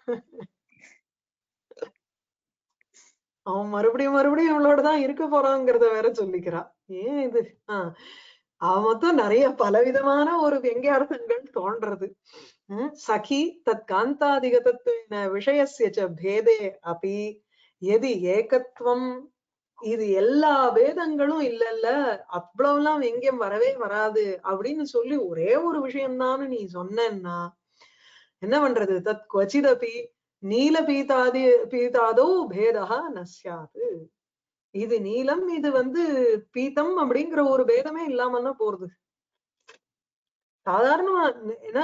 அவன் மறுபடியும் மறுபடியும் இவளோடதான் இருக்க போறாங்கிறத வேற சொல்லிக்கிறான். ஏன் இது ஆஹ் அவன் மொத்தம் நிறைய பலவிதமான ஒரு வெங்கியார்த்தங்கள் தோன்றது. உம் சகி தத் காந்தாதிகதத்துவ விஷயஸ்ய பேதே அபி எதி ஏகத்துவம். இது எல்லா வேதங்களும் இல்ல இல்ல அவ்வளவுலாம் வெங்கியம் வரவே வராது அப்படின்னு சொல்லி ஒரே ஒரு விஷயம்தான்னு நீ சொன்னா என்ன பண்றது? தத் குவச்சிதபி நீல பீதாதி பீதாதோ பேதா நஸ்யாது. இது நீலம் இது வந்து பீத்தம் அப்படிங்கிற ஒரு பேதமே இல்லாமன்னா போறது. சாதாரணமா என்ன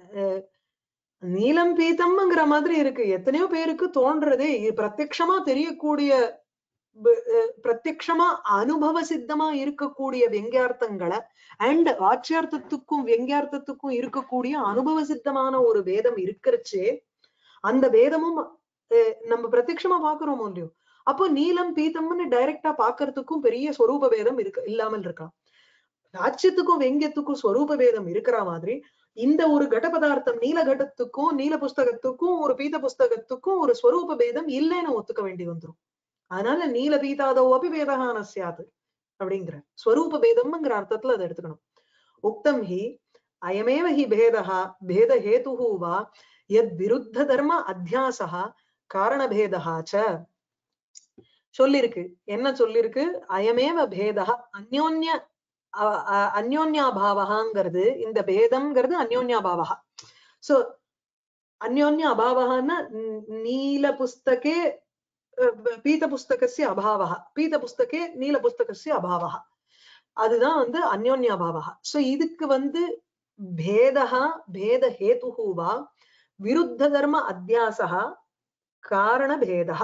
நீலம் பீத்தம்ங்கிற மாதிரி இருக்கு, எத்தனையோ பேருக்கு தோன்றதே பிரத்யக்ஷமா தெரியக்கூடிய பிரத்யக்ஷமா அனுபவ சித்தமா இருக்கக்கூடிய வெங்கியார்த்தங்களை அண்ட் வாச்சியார்த்தத்துக்கும் வெங்கியார்த்தத்துக்கும் இருக்கக்கூடிய அனுபவ சித்தமான ஒரு வேதம் இருக்கிறச்சே அந்த வேதமும் நம்ம பிரத்யக்ஷமா பாக்குறோமோ இல்லையோ, அப்போ நீலம் பீத்தம்னு டைரக்டா பாக்குறதுக்கும் பெரிய ஸ்வரூப வேதம் இருக்கு இல்லாமல் இருக்கலாம். ராஜ்யத்துக்கும் வெங்கியத்துக்கும் ஸ்வரூப வேதம் இருக்கிற மாதிரி இந்த ஒரு கட பதார்த்தம் நீல கடத்துக்கும் நீல புஸ்தகத்துக்கும் ஒரு பீத புஸ்தகத்துக்கும் ஒரு ஸ்வரூப வேதம் இல்லைன்னு ஒத்துக்க வேண்டி வந்துரும். அதனால நீல பீதாதோ அபி வேதகான சியாது அப்படிங்கிற ஸ்வரூப பேதம்ங்கிற அர்த்தத்துல அதை எடுத்துக்கணும். உக்தம் ஹி அயமேவ ஹி பேதஹா பேத ஹேதுஹு வா யத் விருத்த தர்ம அத்தியாசஹ காரணபேதஹா ச. சொல்லிருக்கு என்ன சொல்லிருக்கு? அயமேவ பேதஹ அந்யோன்ய அந்யோன்யாபாவகாங்கிறது இந்த பேதம்ங்கிறது அந்யோன்யாபாவகா. சோ அந்யோன்ய அபாவகான்னா நீல புஸ்தகே பீத புஸ்தகஸ்ய அபாவஹ பீத புஸ்தகே நீல புஸ்தகஸ்ய அபாவஹ, அதுதான் வந்து அந்யோன்யாபாவஹ. சோ இதுக்கு வந்து பேதஹா பேத ஹேதுஹு வா விருத்த தர்ம அத்தியாசஹ காரண பேதஹ.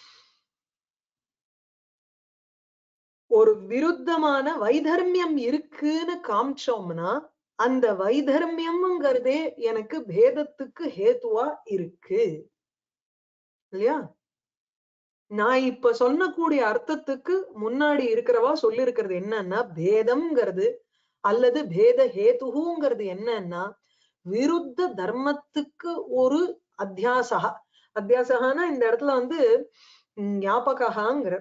ஒரு விருத்தமான வைதர்மியம் இருக்குன்னு காமிச்சோம்னா அந்த வைதர்மியம்ங்கிறதே எனக்கு பேதத்துக்கு ஹேத்துவா இருக்கு இல்லையா? நான் இப்ப சொன்னக்கூடிய அர்த்தத்துக்கு முன்னாடி இருக்கிறவா சொல்லி இருக்கிறது என்னன்னா பேதம்ங்கிறது அல்லது பேத ஹேதுங்கிறது என்னன்னா விருத்த தர்மத்துக்கு ஒரு அத்தியாசா. அத்தியாசகானா இந்த இடத்துல வந்து ஞாபகாங்கிற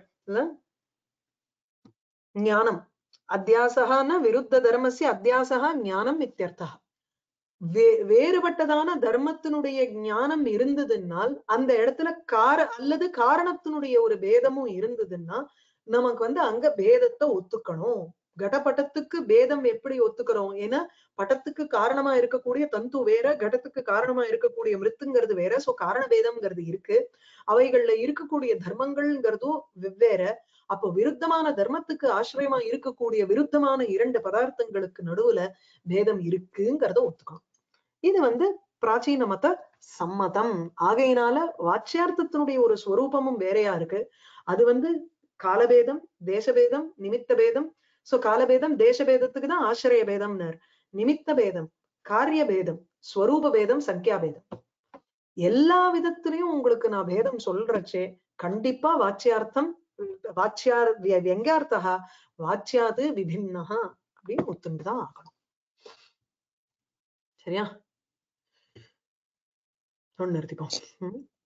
ஞானம். அத்தியாசகான விருத்த தர்மஸ்ய அத்தியாசகா ஞானம் இத்தியர்த்தா. வே வேறுபட்டதான தர்மத்தினுடைய ஞானம் இருந்ததுன்னால் அந்த இடத்துல கார அல்லது காரணத்தினுடைய ஒரு பேதமும் இருந்ததுன்னா நமக்கு வந்து அங்க பேதத்தை ஒத்துக்கணும். கடபட்டத்துக்கு பேதம் எப்படி ஒத்துக்கிறோம்? ஏன்னா பட்டத்துக்கு காரணமா இருக்கக்கூடிய தந்து வேற, கடத்துக்கு காரணமா இருக்கக்கூடிய மிருத்துங்கிறது வேற. சோ காரண பேதம்ங்கிறது இருக்கு. அவைகள்ல இருக்கக்கூடிய தர்மங்கள்ங்கிறதும் வெவ்வேற. அப்போ விருத்தமான தர்மத்துக்கு ஆசிரியமா இருக்கக்கூடிய விருத்தமான இரண்டு பதார்த்தங்களுக்கு நடுவுல பேதம் இருக்குங்கிறத ஒத்துக்கணும். இது வந்து பிராச்சீன மத சம்மதம். ஆகையினால வாச்சியார்த்தத்தினுடைய ஒரு ஸ்வரூபமும் வேறையா இருக்கு. அது வந்து காலபேதம், தேசபேதம், நிமித்த பேதம். சோ காலபேதம் தேசபேதத்துக்கு தான் ஆசிரிய பேதம்னர். நிமித்த பேதம், காரிய பேதம், ஸ்வரூப பேதம், சங்கியா பேதம். எல்லா விதத்திலையும் உங்களுக்கு நான் பேதம் சொல்றச்சே கண்டிப்பா வாச்சியார்த்தம் வாச்சியார் வெங்கார்த்தா வாச்சியாது விபின்னஹா அப்படின்னு ஒத்துண்டுதான் ஆகணும். சரியா? நிறுத்திப்போம்.